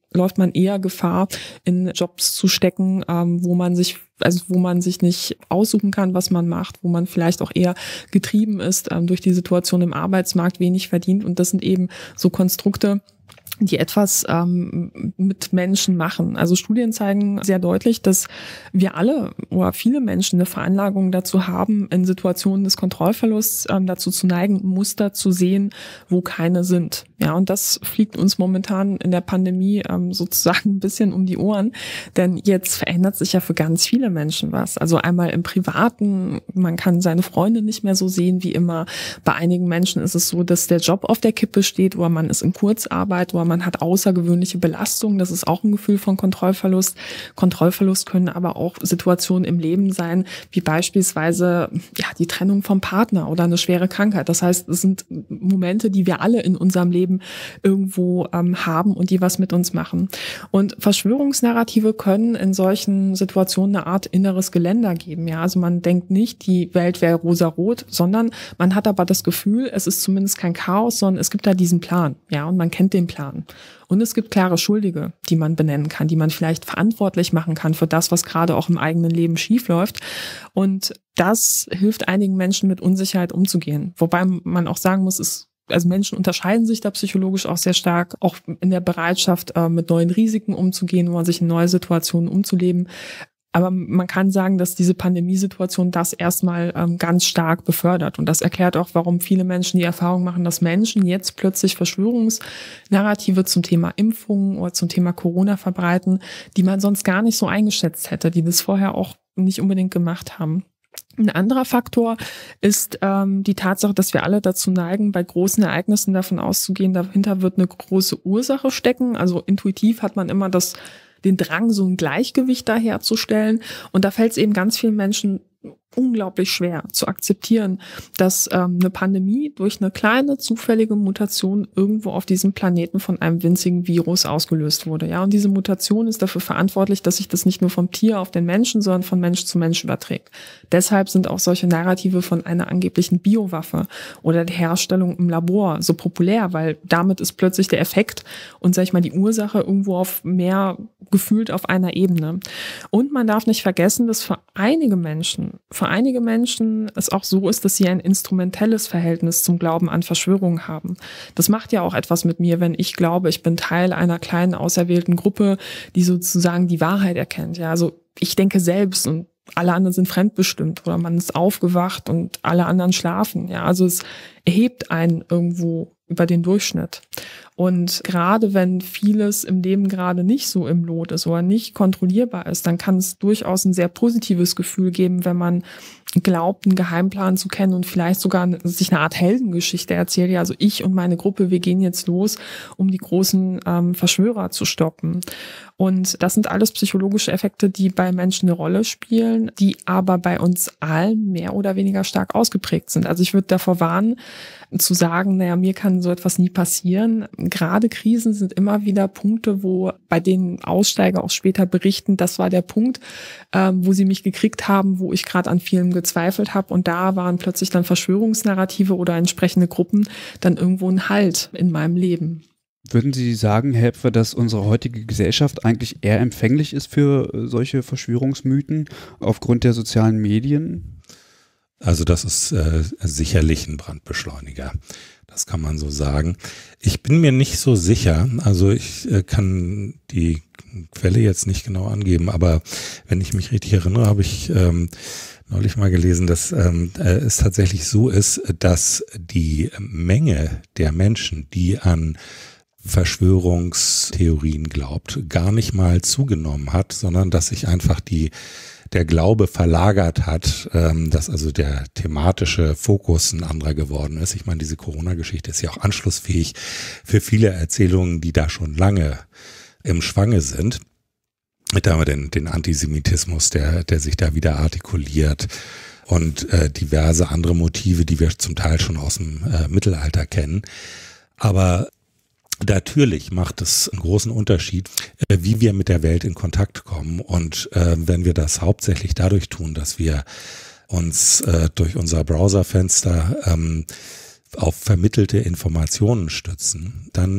läuft man eher Gefahr, in Jobs zu stecken, ähm, wo man sich, also wo man sich nicht aussuchen kann, was man macht, wo man vielleicht auch eher getrieben ist ähm, durch die Situation im Arbeitsmarkt, wenig verdient. Und das sind eben so Konstrukte, die etwas ähm, mit Menschen machen. Also Studien zeigen sehr deutlich, dass wir alle oder viele Menschen eine Veranlagung dazu haben, in Situationen des Kontrollverlusts ähm, dazu zu neigen, Muster zu sehen, wo keine sind. Ja, und das fliegt uns momentan in der Pandemie ähm, sozusagen ein bisschen um die Ohren, denn jetzt verändert sich ja für ganz viele Menschen was. Also einmal im Privaten, man kann seine Freunde nicht mehr so sehen wie immer. Bei einigen Menschen ist es so, dass der Job auf der Kippe steht oder man ist in Kurzarbeit oder man hat außergewöhnliche Belastungen. Das ist auch ein Gefühl von Kontrollverlust. Kontrollverlust können aber auch Situationen im Leben sein, wie beispielsweise ja die Trennung vom Partner oder eine schwere Krankheit. Das heißt, es sind Momente, die wir alle in unserem Leben irgendwo ähm, haben und die was mit uns machen. Und Verschwörungsnarrative können in solchen Situationen eine Art inneres Geländer geben. Ja, also man denkt nicht, die Welt wäre rosarot, sondern man hat aber das Gefühl, es ist zumindest kein Chaos, sondern es gibt da diesen Plan. Ja, und man kennt den Plan. Und es gibt klare Schuldige, die man benennen kann, die man vielleicht verantwortlich machen kann für das, was gerade auch im eigenen Leben schief läuft. Und das hilft einigen Menschen, mit Unsicherheit umzugehen. Wobei man auch sagen muss, es also Menschen unterscheiden sich da psychologisch auch sehr stark, auch in der Bereitschaft, äh, mit neuen Risiken umzugehen, wo man sich in neue Situationen umzuleben. Aber man kann sagen, dass diese Pandemiesituation das erstmal ähm, ganz stark befördert. Und das erklärt auch, warum viele Menschen die Erfahrung machen, dass Menschen jetzt plötzlich Verschwörungsnarrative zum Thema Impfungen oder zum Thema Corona verbreiten, die man sonst gar nicht so eingeschätzt hätte, die das vorher auch nicht unbedingt gemacht haben. Ein anderer Faktor ist ähm, die Tatsache, dass wir alle dazu neigen, bei großen Ereignissen davon auszugehen, dahinter wird eine große Ursache stecken. Also intuitiv hat man immer das, den Drang, so ein Gleichgewicht da herzustellen. Und da fällt es eben ganz vielen Menschen unglaublich schwer zu akzeptieren, dass ähm, eine Pandemie durch eine kleine zufällige Mutation irgendwo auf diesem Planeten von einem winzigen Virus ausgelöst wurde. Ja, und diese Mutation ist dafür verantwortlich, dass sich das nicht nur vom Tier auf den Menschen, sondern von Mensch zu Mensch überträgt. Deshalb sind auch solche Narrative von einer angeblichen Biowaffe oder der Herstellung im Labor so populär, weil damit ist plötzlich der Effekt und, sag ich mal, die Ursache irgendwo auf mehr gefühlt auf einer Ebene. Und man darf nicht vergessen, dass für einige Menschen Für einige Menschen es auch so ist, dass sie ein instrumentelles Verhältnis zum Glauben an Verschwörungen haben. Das macht ja auch etwas mit mir, wenn ich glaube, ich bin Teil einer kleinen auserwählten Gruppe, die sozusagen die Wahrheit erkennt. Ja, also ich denke selbst und alle anderen sind fremdbestimmt oder man ist aufgewacht und alle anderen schlafen. Ja, also es erhebt einen irgendwo über den Durchschnitt. Und gerade wenn vieles im Leben gerade nicht so im Lot ist oder nicht kontrollierbar ist, dann kann es durchaus ein sehr positives Gefühl geben, wenn man glaubt, einen Geheimplan zu kennen und vielleicht sogar sich eine Art Heldengeschichte erzählt. Ja, also ich und meine Gruppe, wir gehen jetzt los, um die großen ähm, Verschwörer zu stoppen. Und das sind alles psychologische Effekte, die bei Menschen eine Rolle spielen, die aber bei uns allen mehr oder weniger stark ausgeprägt sind. Also ich würde davor warnen, zu sagen, naja, mir kann so etwas nie passieren. Gerade Krisen sind immer wieder Punkte, wo bei denen Aussteiger auch später berichten, das war der Punkt, ähm, wo sie mich gekriegt haben, wo ich gerade an vielem gezweifelt habe. Und da waren plötzlich dann Verschwörungsnarrative oder entsprechende Gruppen dann irgendwo ein Halt in meinem Leben. Würden Sie sagen, Herr Epfer, dass unsere heutige Gesellschaft eigentlich eher empfänglich ist für solche Verschwörungsmythen aufgrund der sozialen Medien? Also das ist äh, sicherlich ein Brandbeschleuniger. Das kann man so sagen. Ich bin mir nicht so sicher, also ich äh, kann die Quelle jetzt nicht genau angeben, aber wenn ich mich richtig erinnere, habe ich ähm, neulich mal gelesen, dass ähm, äh, es tatsächlich so ist, dass die Menge der Menschen, die an Verschwörungstheorien glaubt, gar nicht mal zugenommen hat, sondern dass sich einfach die der Glaube verlagert hat, ähm, dass also der thematische Fokus ein anderer geworden ist. Ich meine, diese Corona-Geschichte ist ja auch anschlussfähig für viele Erzählungen, die da schon lange im Schwange sind. Da haben wir den, den Antisemitismus, der, der sich da wieder artikuliert und äh, diverse andere Motive, die wir zum Teil schon aus dem äh, Mittelalter kennen. Aber natürlich macht es einen großen Unterschied, wie wir mit der Welt in Kontakt kommen. Und äh, wenn wir das hauptsächlich dadurch tun, dass wir uns äh, durch unser Browserfenster ähm, auf vermittelte Informationen stützen, dann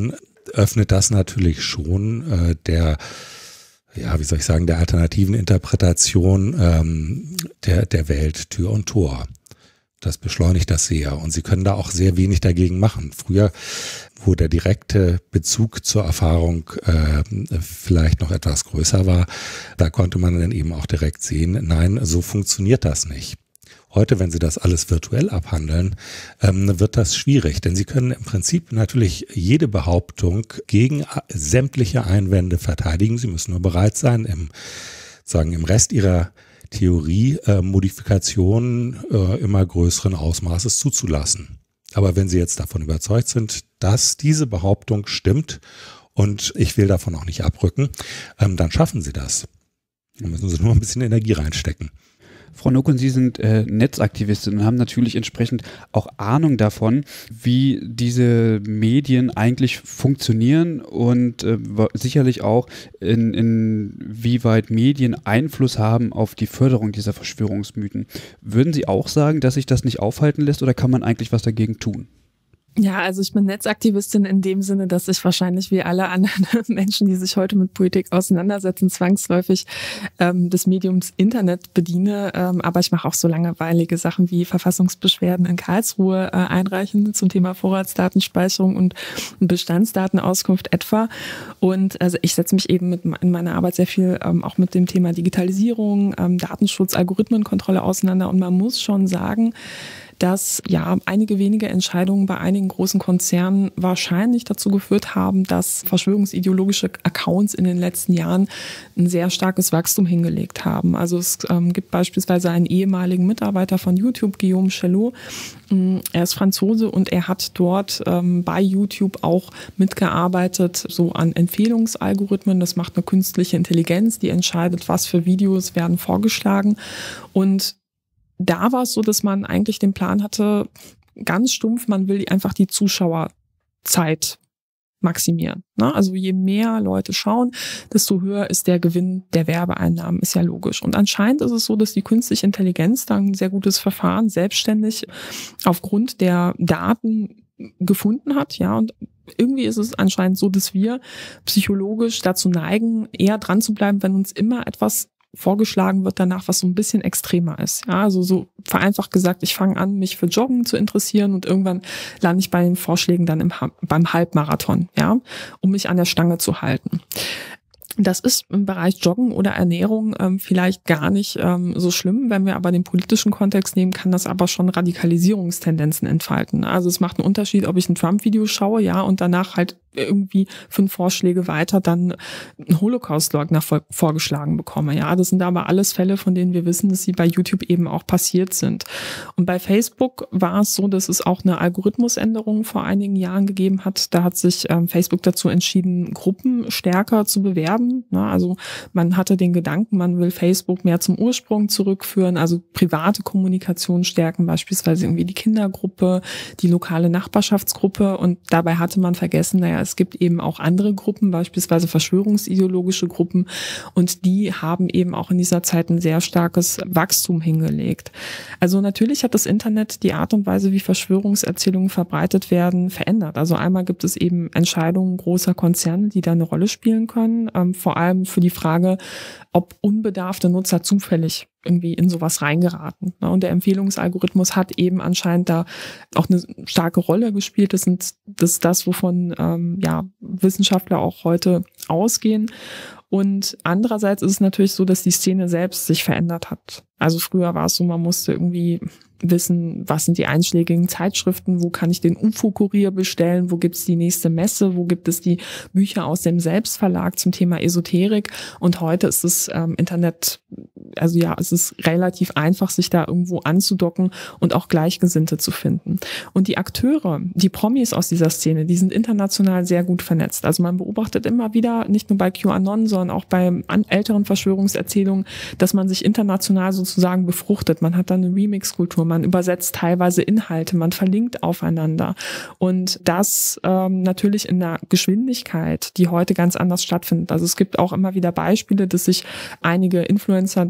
öffnet das natürlich schon äh, der, ja, wie soll ich sagen, der alternativen Interpretation ähm, der, der Welt Tür und Tor. Das beschleunigt das sehr und Sie können da auch sehr wenig dagegen machen. Früher, wo der direkte Bezug zur Erfahrung äh, vielleicht noch etwas größer war, da konnte man dann eben auch direkt sehen, nein, so funktioniert das nicht. Heute, wenn Sie das alles virtuell abhandeln, ähm, wird das schwierig, denn Sie können im Prinzip natürlich jede Behauptung gegen sämtliche Einwände verteidigen. Sie müssen nur bereit sein, im, sagen, im Rest Ihrer Theorie äh, Modifikationen äh, immer größeren Ausmaßes zuzulassen. Aber wenn Sie jetzt davon überzeugt sind, dass diese Behauptung stimmt und ich will davon auch nicht abrücken, ähm, dann schaffen Sie das. Dann müssen Sie nur ein bisschen Energie reinstecken. Frau Nock, und Sie sind äh, Netzaktivistin und haben natürlich entsprechend auch Ahnung davon, wie diese Medien eigentlich funktionieren und äh, sicherlich auch in, inwieweit Medien Einfluss haben auf die Förderung dieser Verschwörungsmythen. Würden Sie auch sagen, dass sich das nicht aufhalten lässt oder kann man eigentlich was dagegen tun? Ja, also ich bin Netzaktivistin in dem Sinne, dass ich wahrscheinlich wie alle anderen Menschen, die sich heute mit Politik auseinandersetzen, zwangsläufig ähm, des Mediums Internet bediene. Ähm, aber ich mache auch so langweilige Sachen wie Verfassungsbeschwerden in Karlsruhe äh, einreichen zum Thema Vorratsdatenspeicherung und Bestandsdatenauskunft etwa. Und also ich setze mich eben mit, in meiner Arbeit sehr viel ähm, auch mit dem Thema Digitalisierung, ähm, Datenschutz, Algorithmenkontrolle auseinander. Und man muss schon sagen, dass ja einige wenige Entscheidungen bei einigen großen Konzernen wahrscheinlich dazu geführt haben, dass verschwörungsideologische Accounts in den letzten Jahren ein sehr starkes Wachstum hingelegt haben. Also es ähm, gibt beispielsweise einen ehemaligen Mitarbeiter von YouTube, Guillaume Chelot. Er ist Franzose und er hat dort ähm, bei YouTube auch mitgearbeitet, so an Empfehlungsalgorithmen. Das macht eine künstliche Intelligenz, die entscheidet, was für Videos werden vorgeschlagen. Und da war es so, dass man eigentlich den Plan hatte, ganz stumpf, man will einfach die Zuschauerzeit maximieren. Also je mehr Leute schauen, desto höher ist der Gewinn der Werbeeinnahmen, ist ja logisch. Und anscheinend ist es so, dass die künstliche Intelligenz dann ein sehr gutes Verfahren selbstständig aufgrund der Daten gefunden hat, ja, und irgendwie ist es anscheinend so, dass wir psychologisch dazu neigen, eher dran zu bleiben, wenn uns immer etwas vorgeschlagen wird danach, was so ein bisschen extremer ist. Ja, also so vereinfacht gesagt, ich fange an, mich für Joggen zu interessieren und irgendwann lande ich bei den Vorschlägen dann im, beim Halbmarathon, ja, um mich an der Stange zu halten. Das ist im Bereich Joggen oder Ernährung ähm, vielleicht gar nicht ähm, so schlimm. Wenn wir aber den politischen Kontext nehmen, kann das aber schon Radikalisierungstendenzen entfalten. Also es macht einen Unterschied, ob ich ein Trump-Video schaue, ja, und danach halt irgendwie fünf Vorschläge weiter dann einen Holocaust-Leugner vorgeschlagen bekomme. Ja, das sind aber alles Fälle, von denen wir wissen, dass sie bei YouTube eben auch passiert sind. Und bei Facebook war es so, dass es auch eine Algorithmusänderung vor einigen Jahren gegeben hat. Da hat sich ähm, Facebook dazu entschieden, Gruppen stärker zu bewerben. Na, also man hatte den Gedanken, man will Facebook mehr zum Ursprung zurückführen, also private Kommunikation stärken, beispielsweise irgendwie die Kindergruppe, die lokale Nachbarschaftsgruppe. Und dabei hatte man vergessen, naja, es gibt eben auch andere Gruppen, beispielsweise verschwörungsideologische Gruppen, und die haben eben auch in dieser Zeit ein sehr starkes Wachstum hingelegt. Also natürlich hat das Internet die Art und Weise, wie Verschwörungserzählungen verbreitet werden, verändert. Also einmal gibt es eben Entscheidungen großer Konzerne, die da eine Rolle spielen können, ähm, vor allem für die Frage, ob unbedarfte Nutzer zufällig irgendwie in sowas reingeraten. Und der Empfehlungsalgorithmus hat eben anscheinend da auch eine starke Rolle gespielt. Das sind, das ist das, wovon ähm, ja, Wissenschaftler auch heute ausgehen. Und andererseits ist es natürlich so, dass die Szene selbst sich verändert hat. Also früher war es so, man musste irgendwie wissen, was sind die einschlägigen Zeitschriften, wo kann ich den U F O-Kurier bestellen, wo gibt es die nächste Messe, wo gibt es die Bücher aus dem Selbstverlag zum Thema Esoterik. Und heute ist das ähm, Internet, also ja, es ist relativ einfach, sich da irgendwo anzudocken und auch Gleichgesinnte zu finden. Und die Akteure, die Promis aus dieser Szene, die sind international sehr gut vernetzt. Also man beobachtet immer wieder, nicht nur bei QAnon, sondern auch bei älteren Verschwörungserzählungen, dass man sich international sozusagen befruchtet. Man hat dann eine Remix-Kultur, man übersetzt teilweise Inhalte, man verlinkt aufeinander. Und das ähm, natürlich in einer Geschwindigkeit, die heute ganz anders stattfindet. Also es gibt auch immer wieder Beispiele, dass sich einige Influencer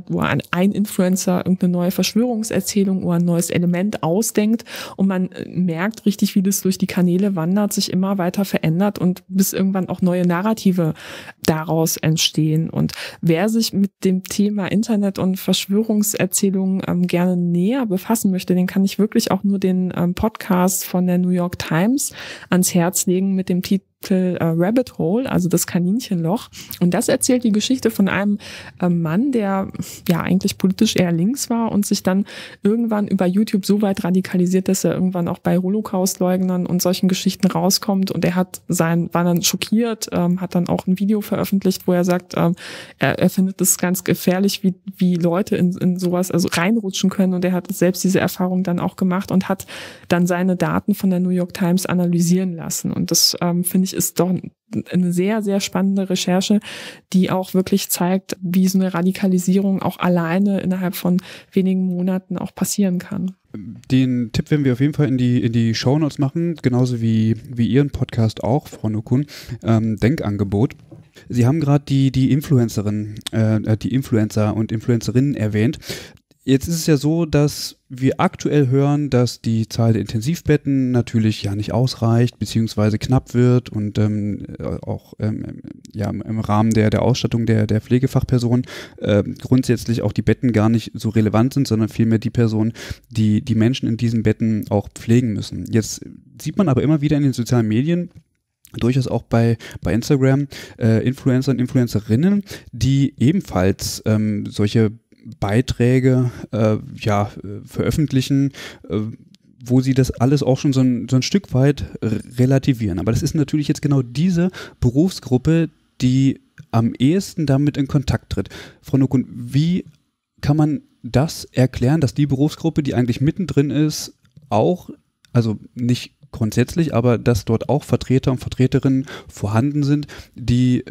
wo ein, ein Influencer irgendeine neue Verschwörungserzählung oder ein neues Element ausdenkt und man merkt richtig, wie das durch die Kanäle wandert, sich immer weiter verändert und bis irgendwann auch neue Narrative daraus entstehen. Und wer sich mit dem Thema Internet und Verschwörungserzählungen ähm, gerne näher befassen möchte, den kann ich wirklich auch nur den ähm, Podcast von der New York Times ans Herz legen mit dem Titel äh, Rabbit Hole, also das Kaninchenloch. Und das erzählt die Geschichte von einem äh, Mann, der ja eigentlich politisch eher links war und sich dann irgendwann über YouTube so weit radikalisiert, dass er irgendwann auch bei Holocaust-Leugnern und solchen Geschichten rauskommt. Und er hat sein, war dann schockiert, ähm, hat dann auch ein Video veröffentlicht, wo er sagt, ähm, er, er findet es ganz gefährlich, wie, wie Leute in, in sowas also reinrutschen können. Und er hat selbst diese Erfahrung dann auch gemacht und hat dann seine Daten von der New York Times analysieren lassen. Und das ähm, finde ich ist doch eine sehr, sehr spannende Recherche, die auch wirklich zeigt, wie so eine Radikalisierung auch alleine innerhalb von wenigen Monaten auch passieren kann. Den Tipp werden wir auf jeden Fall in die, in die Shownotes machen, genauso wie, wie Ihren Podcast auch, Frau Nokun, ähm, Denkangebot. Sie haben gerade die, die Influencerin, äh, die Influencer und Influencerinnen erwähnt. Jetzt ist es ja so, dass wir aktuell hören, dass die Zahl der Intensivbetten natürlich ja nicht ausreicht, beziehungsweise knapp wird und ähm, auch ähm, ja, im Rahmen der, der Ausstattung der, der Pflegefachpersonen äh, grundsätzlich auch die Betten gar nicht so relevant sind, sondern vielmehr die Personen, die die Menschen in diesen Betten auch pflegen müssen. Jetzt sieht man aber immer wieder in den sozialen Medien, durchaus auch bei, bei Instagram, äh, Influencer und Influencerinnen, die ebenfalls ähm, solche Beiträge äh, ja, veröffentlichen, äh, wo sie das alles auch schon so ein, so ein Stück weit relativieren. Aber das ist natürlich jetzt genau diese Berufsgruppe, die am ehesten damit in Kontakt tritt. Frau Nokun, wie kann man das erklären, dass die Berufsgruppe, die eigentlich mittendrin ist, auch, also nicht grundsätzlich, aber dass dort auch Vertreter und Vertreterinnen vorhanden sind, die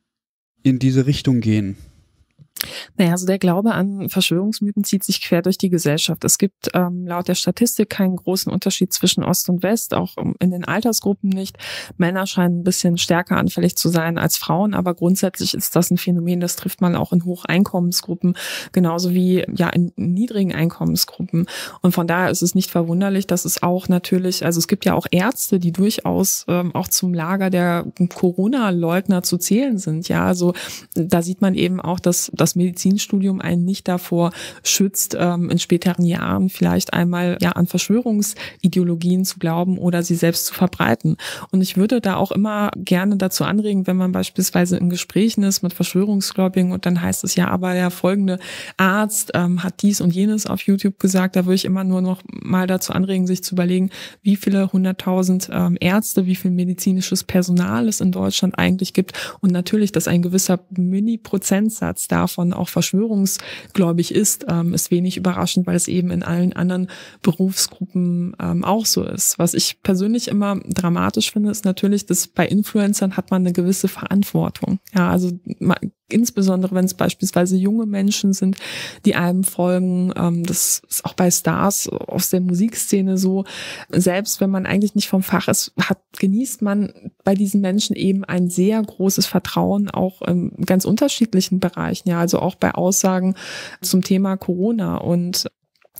in diese Richtung gehen? Naja, also der Glaube an Verschwörungsmythen zieht sich quer durch die Gesellschaft. Es gibt ähm, laut der Statistik keinen großen Unterschied zwischen Ost und West, auch in den Altersgruppen nicht. Männer scheinen ein bisschen stärker anfällig zu sein als Frauen, aber grundsätzlich ist das ein Phänomen, das trifft man auch in Hocheinkommensgruppen, genauso wie ja in niedrigen Einkommensgruppen. Und von daher ist es nicht verwunderlich, dass es auch natürlich, also es gibt ja auch Ärzte, die durchaus ähm, auch zum Lager der Corona-Leugner zu zählen sind. Ja, also da sieht man eben auch, dass das Medizinstudium einen nicht davor schützt, ähm, in späteren Jahren vielleicht einmal ja an Verschwörungsideologien zu glauben oder sie selbst zu verbreiten. Und ich würde da auch immer gerne dazu anregen, wenn man beispielsweise in Gesprächen ist mit Verschwörungsgläubigen und dann heißt es ja, aber der folgende Arzt ähm, hat dies und jenes auf YouTube gesagt, da würde ich immer nur noch mal dazu anregen, sich zu überlegen, wie viele hunderttausend ähm, Ärzte, wie viel medizinisches Personal es in Deutschland eigentlich gibt und natürlich, dass ein gewisser Mini-Prozentsatz davon auch verschwörungsgläubig ist, ähm, ist wenig überraschend, weil es eben in allen anderen Berufsgruppen ähm, auch so ist. Was ich persönlich immer dramatisch finde, ist natürlich, dass bei Influencern hat man eine gewisse Verantwortung. Ja, also man, insbesondere wenn es beispielsweise junge Menschen sind, die einem folgen. Ähm, das ist auch bei Stars aus der Musikszene so. Selbst wenn man eigentlich nicht vom Fach ist, hat, genießt man bei diesen Menschen eben ein sehr großes Vertrauen, auch in ganz unterschiedlichen Bereichen. Ja, also auch bei Aussagen zum Thema Corona. Und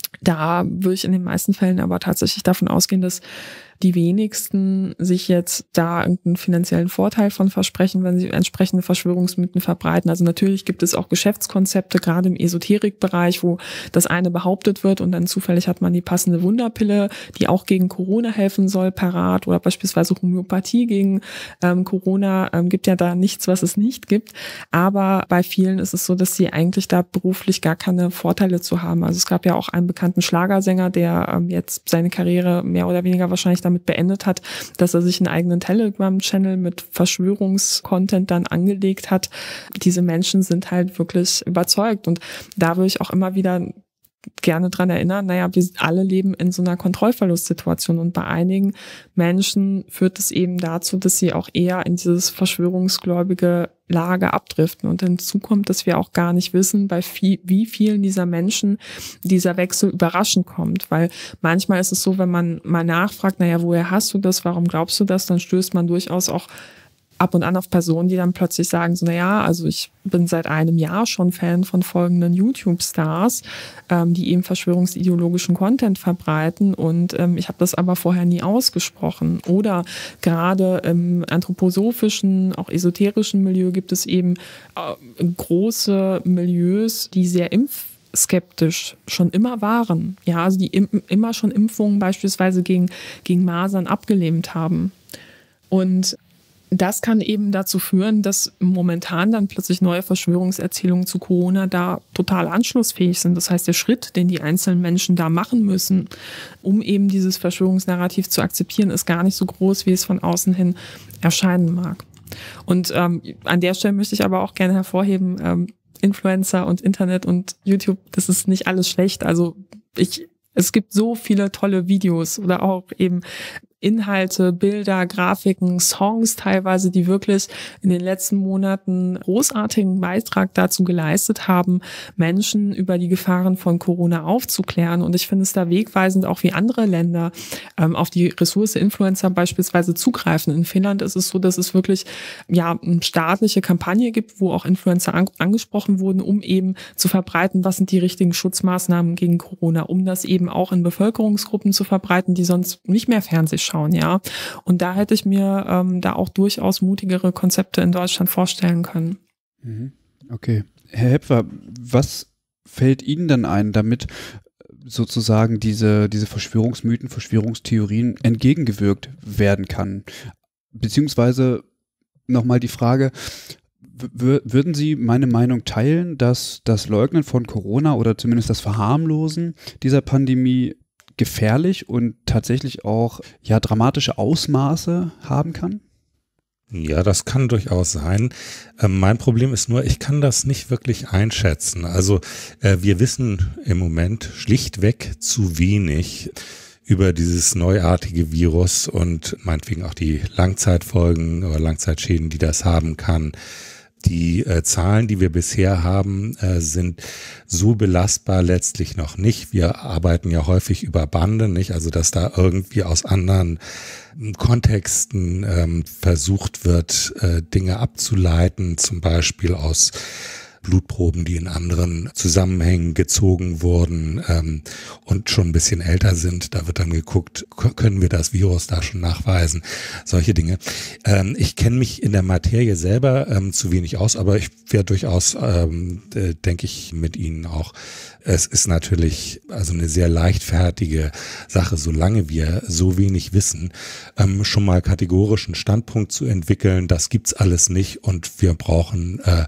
da würde ich in den meisten Fällen aber tatsächlich davon ausgehen, dass die wenigsten sich jetzt da irgendeinen finanziellen Vorteil von versprechen, wenn sie entsprechende Verschwörungsmythen verbreiten. Also natürlich gibt es auch Geschäftskonzepte, gerade im Esoterikbereich, wo das eine behauptet wird und dann zufällig hat man die passende Wunderpille, die auch gegen Corona helfen soll, parat, oder beispielsweise Homöopathie gegen ähm, Corona. Ähm, gibt ja da nichts, was es nicht gibt. Aber bei vielen ist es so, dass sie eigentlich da beruflich gar keine Vorteile zu haben. Also es gab ja auch einen bekannten Schlagersänger, der ähm, jetzt seine Karriere mehr oder weniger wahrscheinlich damit beendet hat, dass er sich einen eigenen Telegram-Channel mit Verschwörungskontent dann angelegt hat. Diese Menschen sind halt wirklich überzeugt und da würde ich auch immer wieder gerne dran erinnern, naja, wir alle leben in so einer Kontrollverlustsituation und bei einigen Menschen führt es eben dazu, dass sie auch eher in dieses verschwörungsgläubige Lager abdriften und hinzu kommt, dass wir auch gar nicht wissen, bei viel, wie vielen dieser Menschen dieser Wechsel überraschend kommt, weil manchmal ist es so, wenn man mal nachfragt, naja, woher hast du das, warum glaubst du das, dann stößt man durchaus auch ab und an auf Personen, die dann plötzlich sagen, so, naja, also ich bin seit einem Jahr schon Fan von folgenden YouTube-Stars, ähm, die eben verschwörungsideologischen Content verbreiten und ähm, ich habe das aber vorher nie ausgesprochen. Oder gerade im anthroposophischen, auch esoterischen Milieu gibt es eben äh, große Milieus, die sehr impfskeptisch schon immer waren. Ja, also die im, immer schon Impfungen beispielsweise gegen, gegen Masern abgelehnt haben. Und das kann eben dazu führen, dass momentan dann plötzlich neue Verschwörungserzählungen zu Corona da total anschlussfähig sind. Das heißt, der Schritt, den die einzelnen Menschen da machen müssen, um eben dieses Verschwörungsnarrativ zu akzeptieren, ist gar nicht so groß, wie es von außen hin erscheinen mag. Und ähm, an der Stelle möchte ich aber auch gerne hervorheben, ähm, Influencer und Internet und YouTube, das ist nicht alles schlecht. Also ich, es gibt so viele tolle Videos oder auch eben Inhalte, Bilder, Grafiken, Songs teilweise, die wirklich in den letzten Monaten großartigen Beitrag dazu geleistet haben, Menschen über die Gefahren von Corona aufzuklären. Und ich finde es da wegweisend, auch wie andere Länder ähm, auf die Ressource Influencer beispielsweise zugreifen. In Finnland ist es so, dass es wirklich ja eine staatliche Kampagne gibt, wo auch Influencer an- angesprochen wurden, um eben zu verbreiten, was sind die richtigen Schutzmaßnahmen gegen Corona, um das eben auch in Bevölkerungsgruppen zu verbreiten, die sonst nicht mehr Fernsehen schauen, ja. Und da hätte ich mir ähm, da auch durchaus mutigere Konzepte in Deutschland vorstellen können. Okay. Herr Hepfer, was fällt Ihnen denn ein, damit sozusagen diese, diese Verschwörungsmythen, Verschwörungstheorien entgegengewirkt werden kann? Beziehungsweise nochmal die Frage, w- würden Sie meine Meinung teilen, dass das Leugnen von Corona oder zumindest das Verharmlosen dieser Pandemie gefährlich und tatsächlich auch ja dramatische Ausmaße haben kann? Ja, das kann durchaus sein. Ähm, mein Problem ist nur, ich kann das nicht wirklich einschätzen. Also äh, wir wissen im Moment schlichtweg zu wenig über dieses neuartige Virus und meinetwegen auch die Langzeitfolgen oder Langzeitschäden, die das haben kann. Die äh, Zahlen, die wir bisher haben, äh, sind so belastbar letztlich noch nicht. Wir arbeiten ja häufig über Bande, nicht? Also dass da irgendwie aus anderen Kontexten ähm, versucht wird, äh, Dinge abzuleiten, zum Beispiel aus Blutproben, die in anderen Zusammenhängen gezogen wurden ähm, und schon ein bisschen älter sind. Da wird dann geguckt, k- können wir das Virus da schon nachweisen? Solche Dinge. Ähm, ich kenne mich in der Materie selber ähm, zu wenig aus, aber ich wäre durchaus, ähm, äh, denke ich, mit Ihnen auch. Es ist natürlich also eine sehr leichtfertige Sache, solange wir so wenig wissen, ähm, schon mal kategorischen Standpunkt zu entwickeln. Das gibt's alles nicht und wir brauchen äh,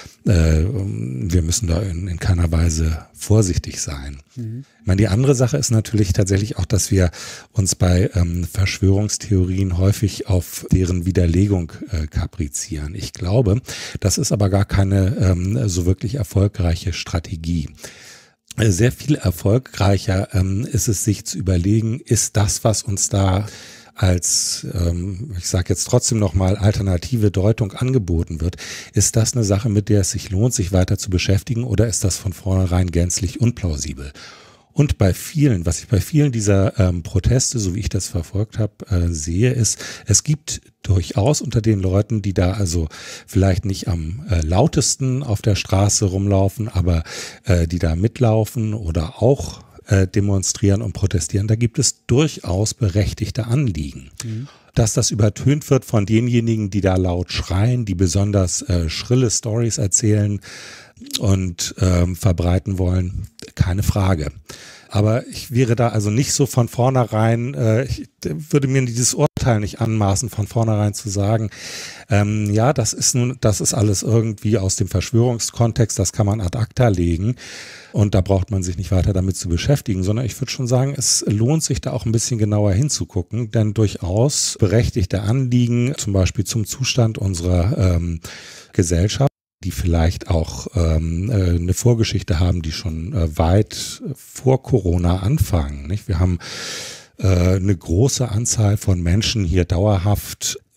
wir müssen da in, in keiner Weise vorsichtig sein. Mhm. Ich meine, die andere Sache ist natürlich tatsächlich auch, dass wir uns bei ähm, Verschwörungstheorien häufig auf deren Widerlegung äh, kaprizieren. Ich glaube, das ist aber gar keine ähm, so wirklich erfolgreiche Strategie. Sehr viel erfolgreicher ähm, ist es, sich zu überlegen, ist das, was uns da als, ähm, ich sage jetzt trotzdem nochmal, alternative Deutung angeboten wird, ist das eine Sache, mit der es sich lohnt, sich weiter zu beschäftigen, oder ist das von vornherein gänzlich unplausibel? Und bei vielen, was ich bei vielen dieser ähm, Proteste, so wie ich das verfolgt habe, äh, sehe, ist, es gibt durchaus unter den Leuten, die da also vielleicht nicht am äh, lautesten auf der Straße rumlaufen, aber äh, die da mitlaufen oder auch demonstrieren und protestieren, da gibt es durchaus berechtigte Anliegen. Mhm. Dass das übertönt wird von denjenigen, die da laut schreien, die besonders äh, schrille Storys erzählen und ähm, verbreiten wollen, keine Frage. Aber ich wäre da also nicht so von vornherein, äh, ich würde mir dieses Urteil nicht anmaßen, von vornherein zu sagen, ähm, ja, das ist nun, das ist alles irgendwie aus dem Verschwörungskontext, das kann man ad acta legen und da braucht man sich nicht weiter damit zu beschäftigen, sondern ich würde schon sagen, es lohnt sich da auch ein bisschen genauer hinzugucken, denn durchaus berechtigte Anliegen, zum Beispiel zum Zustand unserer ähm, Gesellschaft, die vielleicht auch ähm, äh, eine Vorgeschichte haben, die schon äh, weit vor Corona anfangen. Nicht? Wir haben äh, eine große Anzahl von Menschen hier dauerhaft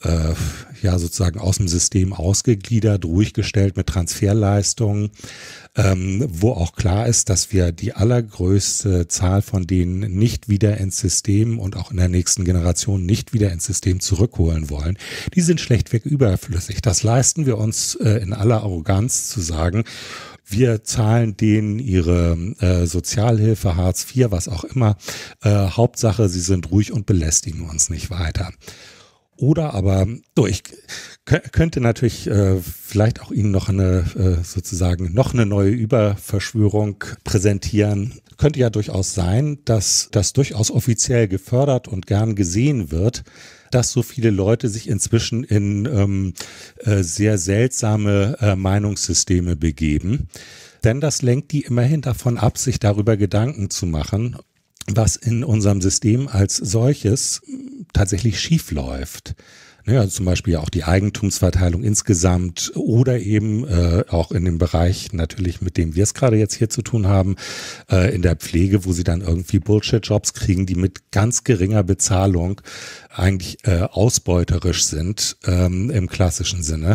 äh, ja sozusagen aus dem System ausgegliedert, ruhig gestellt mit Transferleistungen, ähm, wo auch klar ist, dass wir die allergrößte Zahl von denen nicht wieder ins System und auch in der nächsten Generation nicht wieder ins System zurückholen wollen. Die sind schlechtweg überflüssig. Das leisten wir uns äh, in aller Arroganz zu sagen. Wir zahlen denen ihre äh, Sozialhilfe, Hartz vier, was auch immer. Äh, Hauptsache, sie sind ruhig und belästigen uns nicht weiter. Oder aber, so, ich könnte natürlich äh, vielleicht auch Ihnen noch eine äh, sozusagen noch eine neue Überverschwörung präsentieren. Könnte ja durchaus sein, dass das durchaus offiziell gefördert und gern gesehen wird, dass so viele Leute sich inzwischen in ähm, äh, sehr seltsame äh, Meinungssysteme begeben. Denn das lenkt die immerhin davon ab, sich darüber Gedanken zu machen, was in unserem System als solches tatsächlich schief läuft. Ja, also zum Beispiel auch die Eigentumsverteilung insgesamt oder eben äh, auch in dem Bereich natürlich, mit dem wir es gerade jetzt hier zu tun haben, äh, in der Pflege, wo sie dann irgendwie Bullshit-Jobs kriegen, die mit ganz geringer Bezahlung eigentlich äh, ausbeuterisch sind ähm, im klassischen Sinne.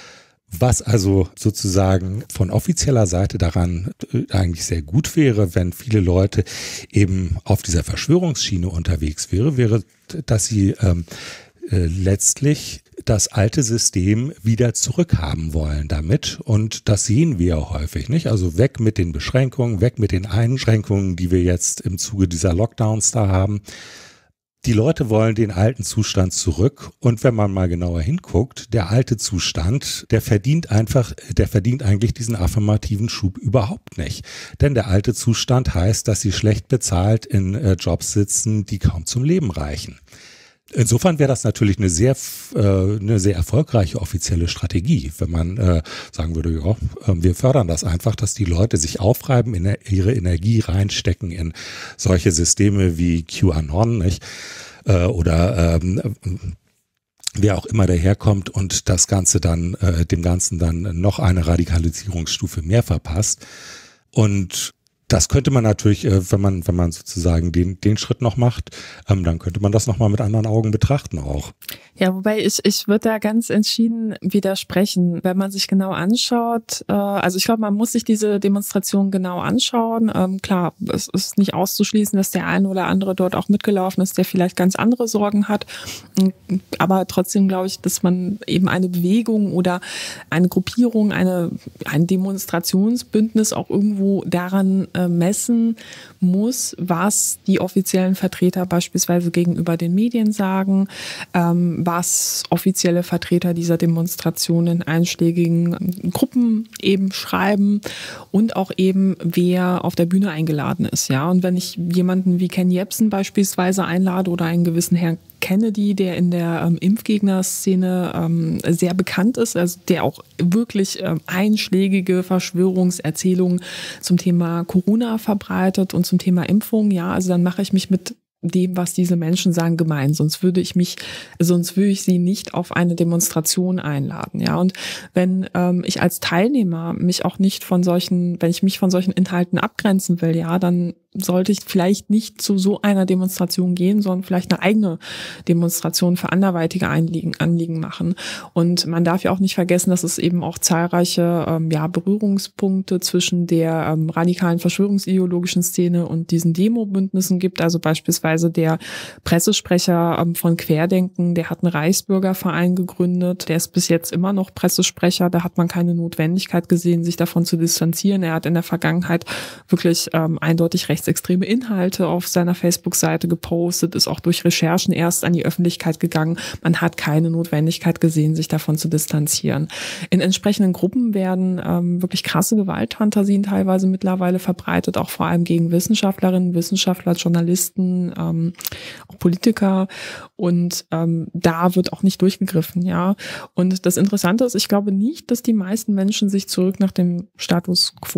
Was also sozusagen von offizieller Seite daran eigentlich sehr gut wäre, wenn viele Leute eben auf dieser Verschwörungsschiene unterwegs wäre, wäre, dass sie ähm, äh, letztlich das alte System wieder zurückhaben wollen damit. Und das sehen wir ja häufig, nicht? Also weg mit den Beschränkungen, weg mit den Einschränkungen, die wir jetzt im Zuge dieser Lockdowns da haben. Die Leute wollen den alten Zustand zurück und wenn man mal genauer hinguckt, der alte Zustand, der verdient einfach, der verdient eigentlich diesen affirmativen Schub überhaupt nicht. Denn der alte Zustand heißt, dass sie schlecht bezahlt in äh, Jobs sitzen, die kaum zum Leben reichen. Insofern wäre das natürlich eine sehr, äh, eine sehr erfolgreiche offizielle Strategie, wenn man äh, sagen würde, ja, äh, wir fördern das einfach, dass die Leute sich aufreiben, in ihre Energie reinstecken in solche Systeme wie QAnon, nicht? Äh, oder ähm, wer auch immer daherkommt und das Ganze dann, äh, dem Ganzen dann noch eine Radikalisierungsstufe mehr verpasst. Und das könnte man natürlich, wenn man, wenn man sozusagen den, den Schritt noch macht, ähm, dann könnte man das nochmal mit anderen Augen betrachten auch. Ja, wobei ich, ich würde da ganz entschieden widersprechen. Wenn man sich genau anschaut, äh, also ich glaube, man muss sich diese Demonstration genau anschauen. Ähm, klar, es ist nicht auszuschließen, dass der eine oder andere dort auch mitgelaufen ist, der vielleicht ganz andere Sorgen hat. Aber trotzdem glaube ich, dass man eben eine Bewegung oder eine Gruppierung, eine, ein Demonstrationsbündnis auch irgendwo daran äh, messen muss, was die offiziellen Vertreter beispielsweise gegenüber den Medien sagen, ähm, was offizielle Vertreter dieser Demonstration in einschlägigen Gruppen eben schreiben und auch eben, wer auf der Bühne eingeladen ist. Ja, und wenn ich jemanden wie Ken Jebsen beispielsweise einlade oder einen gewissen Herrn Kennedy, der in der ähm, Impfgegner-Szene ähm, sehr bekannt ist, also der auch wirklich ähm, einschlägige Verschwörungserzählungen zum Thema Corona verbreitet und zum Thema Impfung, ja, also dann mache ich mich mit dem, was diese Menschen sagen, gemein. Sonst würde ich mich, sonst würde ich sie nicht auf eine Demonstration einladen. Ja, und wenn ähm, ich als Teilnehmer mich auch nicht von solchen, wenn ich mich von solchen Inhalten abgrenzen will, ja, dann sollte ich vielleicht nicht zu so einer Demonstration gehen, sondern vielleicht eine eigene Demonstration für anderweitige Anliegen, Anliegen machen. Und man darf ja auch nicht vergessen, dass es eben auch zahlreiche ähm, ja, Berührungspunkte zwischen der ähm, radikalen verschwörungsideologischen Szene und diesen Demo-Bündnissen gibt. Also beispielsweise der Pressesprecher ähm, von Querdenken, der hat einen Reichsbürgerverein gegründet. Der ist bis jetzt immer noch Pressesprecher. Da hat man keine Notwendigkeit gesehen, sich davon zu distanzieren. Er hat in der Vergangenheit wirklich ähm, eindeutig rechts extreme Inhalte auf seiner Facebook-Seite gepostet, ist auch durch Recherchen erst an die Öffentlichkeit gegangen. Man hat keine Notwendigkeit gesehen, sich davon zu distanzieren. In entsprechenden Gruppen werden ähm, wirklich krasse Gewaltfantasien teilweise mittlerweile verbreitet, auch vor allem gegen Wissenschaftlerinnen, Wissenschaftler, Journalisten, ähm, auch Politiker. Und ähm, da wird auch nicht durchgegriffen, ja. Und das Interessante ist, ich glaube nicht, dass die meisten Menschen sich zurück nach dem Status quo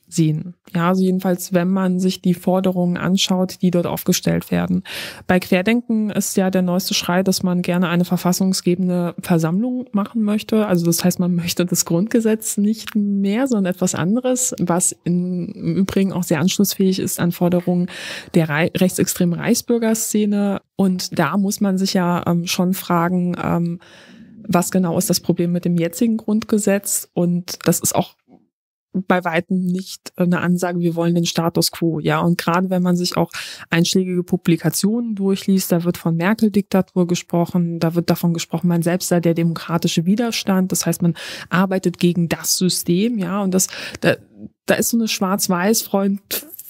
sehen. Ja, also jedenfalls, wenn man sich die Forderungen anschaut, die dort aufgestellt werden. Bei Querdenken ist ja der neueste Schrei, dass man gerne eine verfassungsgebende Versammlung machen möchte. Also das heißt, man möchte das Grundgesetz nicht mehr, sondern etwas anderes, was in, im Übrigen auch sehr anschlussfähig ist an Forderungen der Re- rechtsextremen Reichsbürgerszene. Und da muss man sich ja ähm, schon fragen, ähm, was genau ist das Problem mit dem jetzigen Grundgesetz? Und das ist auch bei weitem nicht eine Ansage, wir wollen den Status quo. Ja, und gerade wenn man sich auch einschlägige Publikationen durchliest, da wird von Merkel-Diktatur gesprochen, da wird davon gesprochen, man selbst sei der demokratische Widerstand. Das heißt, man arbeitet gegen das System. Ja, und das, da, da ist so eine Schwarz-Weiß-Freund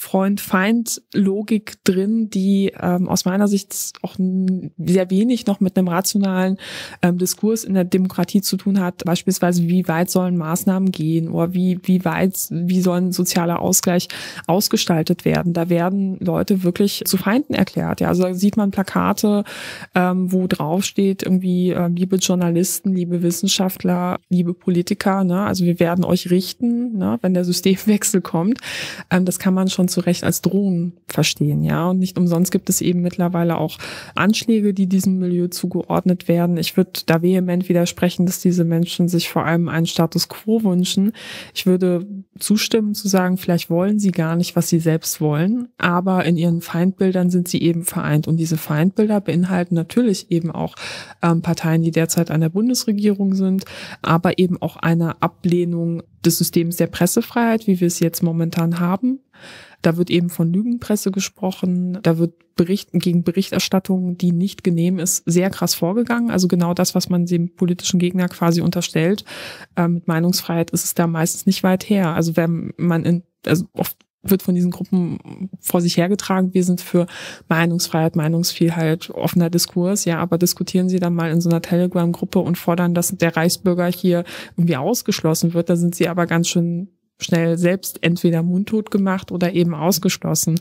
Freund-Feind-Logik drin, die ähm, aus meiner Sicht auch sehr wenig noch mit einem rationalen ähm, Diskurs in der Demokratie zu tun hat. Beispielsweise, wie weit sollen Maßnahmen gehen oder wie wie weit, wie soll ein sozialer Ausgleich ausgestaltet werden. Da werden Leute wirklich zu Feinden erklärt. Ja, also da sieht man Plakate, ähm, wo drauf steht irgendwie, äh, liebe Journalisten, liebe Wissenschaftler, liebe Politiker, ne? Also wir werden euch richten, ne? Wenn der Systemwechsel kommt. Ähm, das kann man schon zu Recht als Drohung verstehen, ja. Und nicht umsonst gibt es eben mittlerweile auch Anschläge, die diesem Milieu zugeordnet werden. Ich würde da vehement widersprechen, dass diese Menschen sich vor allem einen Status quo wünschen. Ich würde zustimmen zu sagen, vielleicht wollen sie gar nicht, was sie selbst wollen, aber in ihren Feindbildern sind sie eben vereint. Und diese Feindbilder beinhalten natürlich eben auch ähm, Parteien, die derzeit an der Bundesregierung sind, aber eben auch eine Ablehnung des Systems der Pressefreiheit, wie wir es jetzt momentan haben. Da wird eben von Lügenpresse gesprochen, da wird Berichten gegen Berichterstattung, die nicht genehm ist, sehr krass vorgegangen. Also genau das, was man dem politischen Gegner quasi unterstellt. Ähm, mit Meinungsfreiheit ist es da meistens nicht weit her. Also wenn man in, also oft wird von diesen Gruppen vor sich hergetragen, wir sind für Meinungsfreiheit, Meinungsvielfalt, offener Diskurs, ja, aber diskutieren Sie dann mal in so einer Telegram-Gruppe und fordern, dass der Reichsbürger hier irgendwie ausgeschlossen wird, da sind Sie aber ganz schön schnell selbst entweder mundtot gemacht oder eben ausgeschlossen.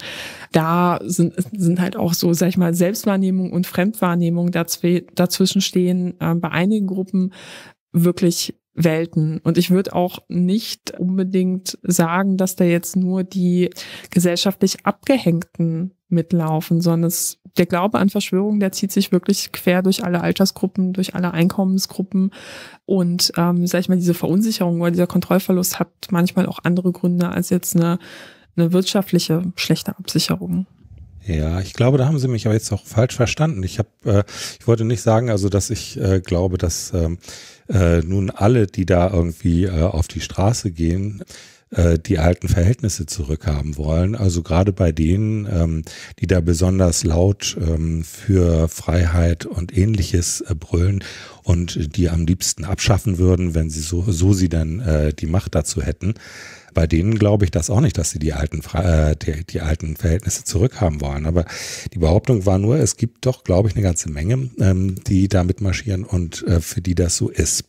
Da sind, sind halt auch so, sag ich mal, Selbstwahrnehmung und Fremdwahrnehmung dazw- dazwischen stehen äh, bei einigen Gruppen wirklich Welten. Und ich würde auch nicht unbedingt sagen, dass da jetzt nur die gesellschaftlich Abgehängten mitlaufen, sondern es, der Glaube an Verschwörung, der zieht sich wirklich quer durch alle Altersgruppen, durch alle Einkommensgruppen. Und ähm, sag ich mal, diese Verunsicherung oder dieser Kontrollverlust hat manchmal auch andere Gründe als jetzt eine, eine wirtschaftliche schlechte Absicherung. Ja, ich glaube, da haben Sie mich aber jetzt auch falsch verstanden. Ich habe, äh, ich wollte nicht sagen, also dass ich äh, glaube, dass ähm, äh, nun alle, die da irgendwie äh, auf die Straße gehen, äh, die alten Verhältnisse zurückhaben wollen. Also gerade bei denen, ähm, die da besonders laut ähm, für Freiheit und Ähnliches äh, brüllen und die am liebsten abschaffen würden, wenn sie so, so sie dann äh, die Macht dazu hätten. Bei denen glaube ich das auch nicht, dass sie die alten, äh, die, die alten Verhältnisse zurückhaben wollen. Aber die Behauptung war nur, es gibt doch, glaube ich, eine ganze Menge, ähm, die da mitmarschieren und äh, für die das so ist.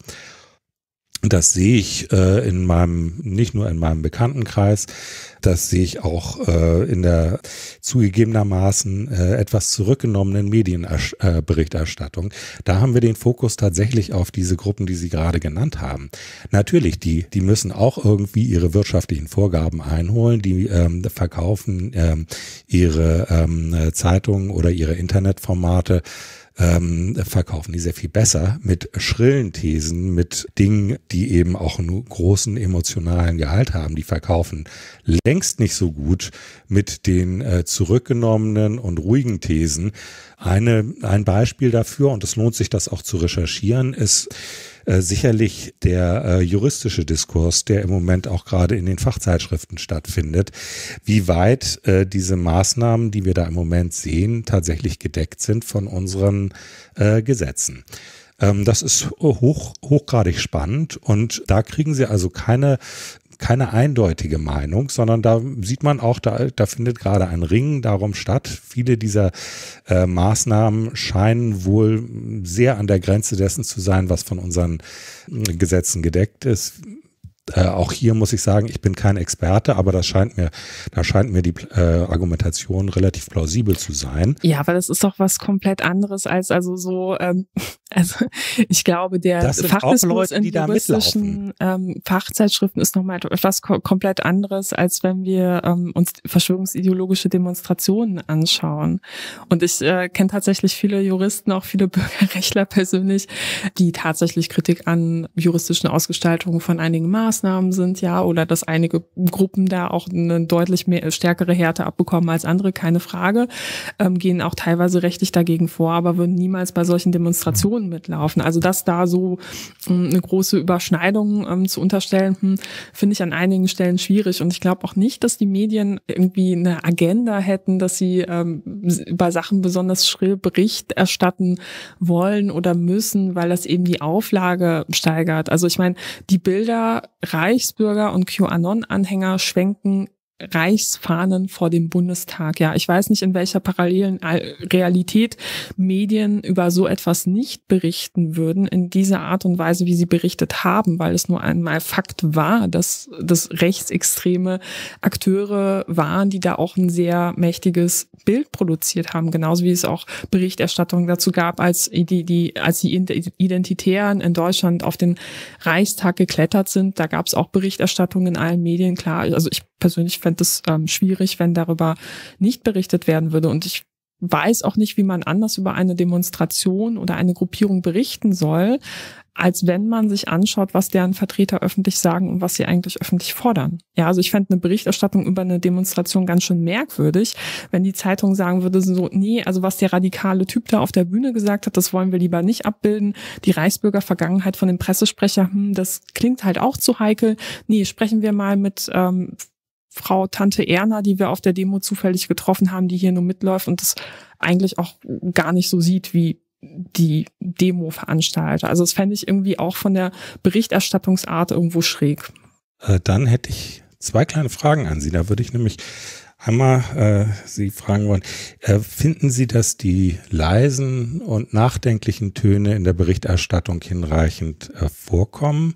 Das sehe ich äh, in meinem, nicht nur in meinem Bekanntenkreis, das sehe ich auch äh, in der zugegebenermaßen äh, etwas zurückgenommenen Medienberichterstattung. Äh, da haben wir den Fokus tatsächlich auf diese Gruppen, die Sie gerade genannt haben. Natürlich, die, die müssen auch irgendwie ihre wirtschaftlichen Vorgaben einholen, die ähm, verkaufen ähm, ihre ähm, Zeitungen oder ihre Internetformate, Ähm, verkaufen die sehr viel besser mit schrillen Thesen, mit Dingen, die eben auch einen großen emotionalen Gehalt haben. Die verkaufen längst nicht so gut mit den äh, zurückgenommenen und ruhigen Thesen. Eine, ein Beispiel dafür, und es lohnt sich, das auch zu recherchieren, ist äh, sicherlich der äh, juristische Diskurs, der im Moment auch gerade in den Fachzeitschriften stattfindet, wie weit äh, diese Maßnahmen, die wir da im Moment sehen, tatsächlich gedeckt sind von unseren äh, Gesetzen. Ähm, das ist hoch, hochgradig spannend und da kriegen Sie also keine keine eindeutige Meinung, sondern da sieht man auch, da, da findet gerade ein Ringen darum statt. Viele dieser äh, Maßnahmen scheinen wohl sehr an der Grenze dessen zu sein, was von unseren äh, Gesetzen gedeckt ist. Äh, auch hier muss ich sagen, ich bin kein Experte, aber das scheint mir, da scheint mir die äh, Argumentation relativ plausibel zu sein. Ja, aber das ist doch was komplett anderes als also so, ähm, also ich glaube, der Fachdiskurs in juristischen ähm, Fachzeitschriften ist nochmal etwas ko- komplett anderes, als wenn wir ähm, uns verschwörungsideologische Demonstrationen anschauen. Und ich äh, kenne tatsächlich viele Juristen, auch viele Bürgerrechtler persönlich, die tatsächlich Kritik an juristischen Ausgestaltungen von einigen Maßnahmen sind, ja, oder dass einige Gruppen da auch eine deutlich mehr, stärkere Härte abbekommen als andere, keine Frage, ähm, gehen auch teilweise rechtlich dagegen vor, aber würden niemals bei solchen Demonstrationen mitlaufen. Also dass da so ähm, eine große Überschneidung ähm, zu unterstellen, hm, finde ich an einigen Stellen schwierig. Und ich glaube auch nicht, dass die Medien irgendwie eine Agenda hätten, dass sie ähm, bei Sachen besonders schrill Bericht erstatten wollen oder müssen, weil das eben die Auflage steigert. Also ich meine, die Bilder Reichsbürger und QAnon-Anhänger schwenken Reichsfahnen vor dem Bundestag. Ja, ich weiß nicht, in welcher parallelen Realität Medien über so etwas nicht berichten würden, in dieser Art und Weise, wie sie berichtet haben, weil es nur einmal Fakt war, dass das rechtsextreme Akteure waren, die da auch ein sehr mächtiges Bild produziert haben, genauso wie es auch Berichterstattung dazu gab, als die, die, als die Identitären in Deutschland auf den Reichstag geklettert sind. Da gab es auch Berichterstattung in allen Medien, klar. Also ich persönlich fände es ähm, schwierig, wenn darüber nicht berichtet werden würde. Und ich weiß auch nicht, wie man anders über eine Demonstration oder eine Gruppierung berichten soll, als wenn man sich anschaut, was deren Vertreter öffentlich sagen und was sie eigentlich öffentlich fordern. Ja, also ich fände eine Berichterstattung über eine Demonstration ganz schön merkwürdig, wenn die Zeitung sagen würde, so, nee, also was der radikale Typ da auf der Bühne gesagt hat, das wollen wir lieber nicht abbilden. Die Reichsbürger-Vergangenheit von dem Pressesprecher, hm, das klingt halt auch zu heikel. Nee, sprechen wir mal mit ähm, Frau Tante Erna, die wir auf der Demo zufällig getroffen haben, die hier nur mitläuft und das eigentlich auch gar nicht so sieht wie die Demo-Veranstalter. Also das fände ich irgendwie auch von der Berichterstattungsart irgendwo schräg. Äh, dann hätte ich zwei kleine Fragen an Sie. Da würde ich nämlich einmal äh, Sie fragen wollen, äh, finden Sie, dass die leisen und nachdenklichen Töne in der Berichterstattung hinreichend äh, vorkommen?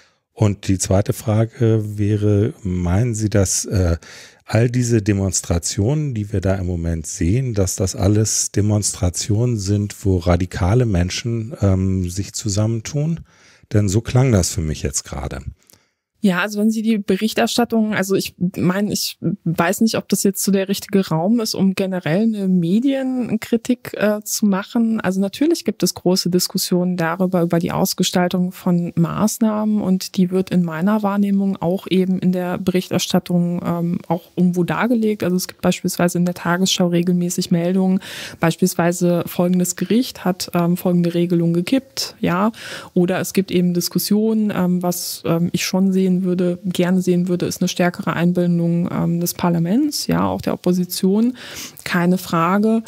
Und die zweite Frage wäre, meinen Sie, dass äh, all diese Demonstrationen, die wir da im Moment sehen, dass das alles Demonstrationen sind, wo radikale Menschen ähm, sich zusammentun? Denn so klang das für mich jetzt gerade. Ja, also wenn Sie die Berichterstattung, also ich meine, ich weiß nicht, ob das jetzt so der richtige Raum ist, um generell eine Medienkritik äh, zu machen. Also natürlich gibt es große Diskussionen darüber, über die Ausgestaltung von Maßnahmen und die wird in meiner Wahrnehmung auch eben in der Berichterstattung ähm, auch irgendwo dargelegt. Also es gibt beispielsweise in der Tagesschau regelmäßig Meldungen, beispielsweise folgendes Gericht hat ähm, folgende Regelung gekippt, ja, oder es gibt eben Diskussionen, ähm, was ähm, ich schon sehe, würde, gerne sehen würde, ist eine stärkere Einbindung ähm, des Parlaments, ja, auch der Opposition, keine Frage.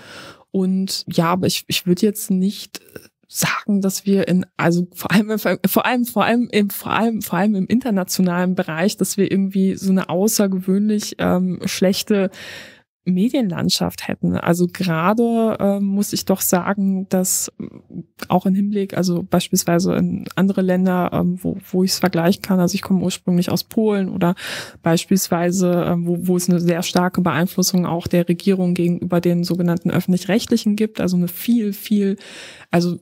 Und ja, aber ich, ich würde jetzt nicht sagen, dass wir in, also vor allem, vor allem, vor allem im, vor allem, vor allem im internationalen Bereich, dass wir irgendwie so eine außergewöhnlich ähm, schlechte Medienlandschaft hätten. Also gerade ähm, muss ich doch sagen, dass auch im Hinblick, also beispielsweise in andere Länder, ähm, wo, wo ich es vergleichen kann, also ich komme ursprünglich aus Polen oder beispielsweise, ähm, wo, wo es eine sehr starke Beeinflussung auch der Regierung gegenüber den sogenannten Öffentlich-Rechtlichen gibt, also eine viel, viel, also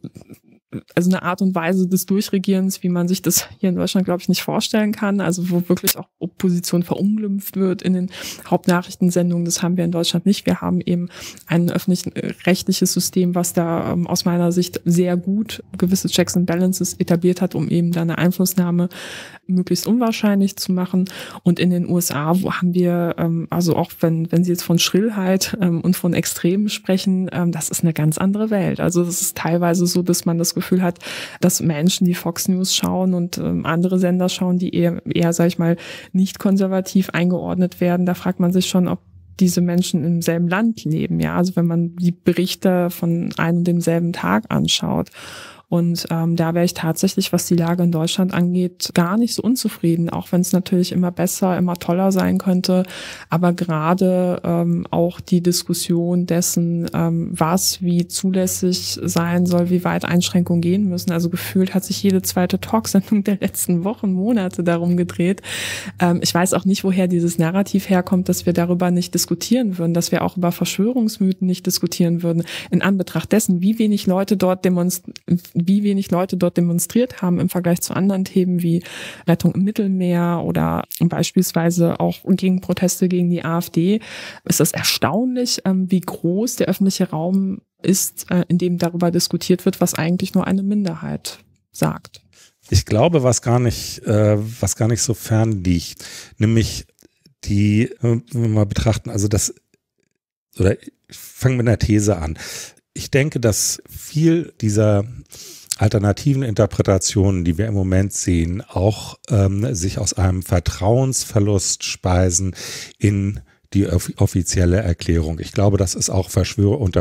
also eine Art und Weise des Durchregierens, wie man sich das hier in Deutschland, glaube ich, nicht vorstellen kann. Also wo wirklich auch Opposition verunglimpft wird in den Hauptnachrichtensendungen. Das haben wir in Deutschland nicht. Wir haben eben ein öffentlich-rechtliches System, was da ähm, aus meiner Sicht sehr gut gewisse Checks and Balances etabliert hat, um eben da eine Einflussnahme möglichst unwahrscheinlich zu machen. Und in den U S A, wo haben wir, ähm, also auch wenn wenn Sie jetzt von Schrillheit ähm, und von Extremen sprechen, ähm, das ist eine ganz andere Welt. Also es ist teilweise so, dass man das Gefühl hat, dass Menschen, die Fox News schauen und ähm, andere Sender schauen, die eher, eher, sag ich mal, nicht konservativ eingeordnet werden, da fragt man sich schon, ob diese Menschen im selben Land leben. Ja, also wenn man die Berichte von einem und demselben Tag anschaut. Und ähm, da wäre ich tatsächlich, was die Lage in Deutschland angeht, gar nicht so unzufrieden, auch wenn es natürlich immer besser, immer toller sein könnte. Aber gerade ähm, auch die Diskussion dessen, ähm, was wie zulässig sein soll, wie weit Einschränkungen gehen müssen. Also gefühlt hat sich jede zweite Talksendung der letzten Wochen, Monate darum gedreht. Ähm, ich weiß auch nicht, woher dieses Narrativ herkommt, dass wir darüber nicht diskutieren würden, dass wir auch über Verschwörungsmythen nicht diskutieren würden, in Anbetracht dessen, wie wenig Leute dort demonst- wie wenig Leute dort demonstriert haben im Vergleich zu anderen Themen wie Rettung im Mittelmeer oder beispielsweise auch gegen Proteste gegen die AfD. Ist das erstaunlich, wie groß der öffentliche Raum ist, in dem darüber diskutiert wird, was eigentlich nur eine Minderheit sagt. Ich glaube, was gar nicht, äh, was gar nicht so fern liegt, nämlich die, wenn wir mal betrachten, also das, oder ich fange mit einer These an. Ich denke, dass viel dieser alternativen Interpretationen, die wir im Moment sehen, auch ähm, sich aus einem Vertrauensverlust speisen in die offizielle Erklärung. Ich glaube, das ist auch Verschwör- unter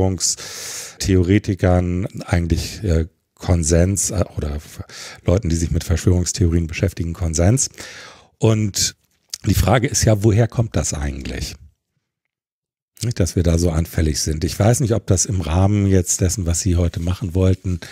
Verschwörungstheoretikern eigentlich äh, Konsens äh, oder Leuten, die sich mit Verschwörungstheorien beschäftigen, Konsens. Und die Frage ist ja, woher kommt das eigentlich? Nicht, dass wir da so anfällig sind. Ich weiß nicht, ob das im Rahmen jetzt dessen, was Sie heute machen wollten,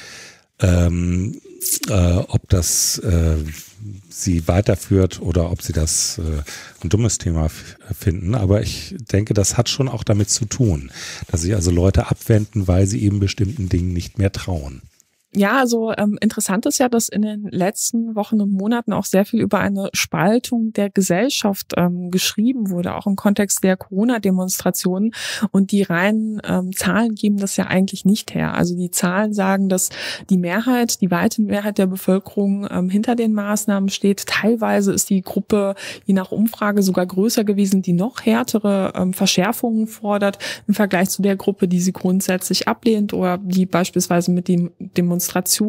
ähm, äh, ob das äh, Sie weiterführt oder ob Sie das äh, ein dummes Thema f- finden. Aber ich denke, das hat schon auch damit zu tun, dass sich also Leute abwenden, weil sie eben bestimmten Dingen nicht mehr trauen. Ja, also ähm, interessant ist ja, dass in den letzten Wochen und Monaten auch sehr viel über eine Spaltung der Gesellschaft ähm, geschrieben wurde, auch im Kontext der Corona-Demonstrationen. Und die reinen ähm, Zahlen geben das ja eigentlich nicht her. Also die Zahlen sagen, dass die Mehrheit, die weite Mehrheit der Bevölkerung ähm, hinter den Maßnahmen steht. Teilweise ist die Gruppe je nach Umfrage sogar größer gewesen, die noch härtere ähm, Verschärfungen fordert im Vergleich zu der Gruppe, die sie grundsätzlich ablehnt oder die beispielsweise mit dem Demonstrationen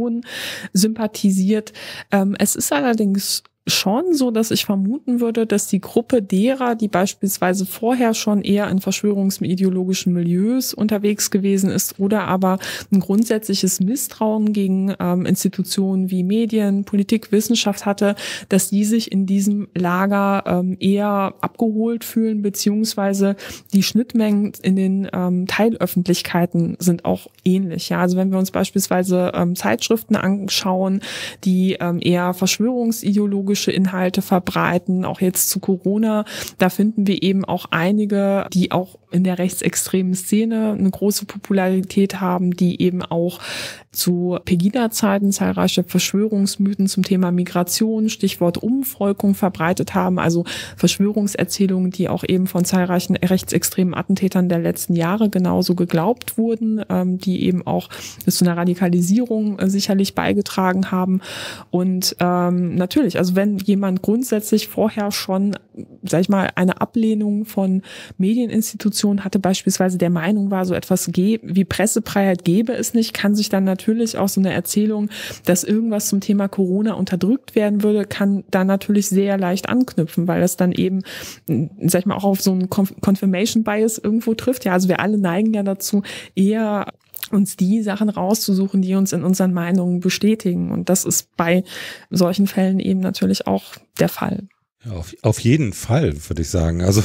sympathisiert. Ähm, es ist allerdings schon so, dass ich vermuten würde, dass die Gruppe derer, die beispielsweise vorher schon eher in verschwörungsideologischen Milieus unterwegs gewesen ist oder aber ein grundsätzliches Misstrauen gegen ähm, Institutionen wie Medien, Politik, Wissenschaft hatte, dass die sich in diesem Lager ähm, eher abgeholt fühlen, beziehungsweise die Schnittmengen in den ähm, Teilöffentlichkeiten sind auch ähnlich. Ja, also wenn wir uns beispielsweise ähm, Zeitschriften anschauen, die ähm, eher verschwörungsideologisch Inhalte verbreiten, auch jetzt zu Corona. Da finden wir eben auch einige, die auch in der rechtsextremen Szene eine große Popularität haben, die eben auch zu Pegida-Zeiten zahlreiche Verschwörungsmythen zum Thema Migration, Stichwort Umvolkung verbreitet haben, also Verschwörungserzählungen, die auch eben von zahlreichen rechtsextremen Attentätern der letzten Jahre genauso geglaubt wurden, die eben auch zu einer Radikalisierung sicherlich beigetragen haben. Und ähm, natürlich, also wenn jemand grundsätzlich vorher schon, sag ich mal, eine Ablehnung von Medieninstitutionen hatte, beispielsweise der Meinung war, so etwas wie Pressefreiheit gäbe es nicht, kann sich dann natürlich auch so eine Erzählung, dass irgendwas zum Thema Corona unterdrückt werden würde, kann da natürlich sehr leicht anknüpfen, weil das dann eben, sag ich mal, auch auf so einen Confirmation Bias irgendwo trifft. Ja, also wir alle neigen ja dazu, eher uns die Sachen rauszusuchen, die uns in unseren Meinungen bestätigen. Und das ist bei solchen Fällen eben natürlich auch der Fall. Ja, auf, auf jeden Fall, würde ich sagen. Also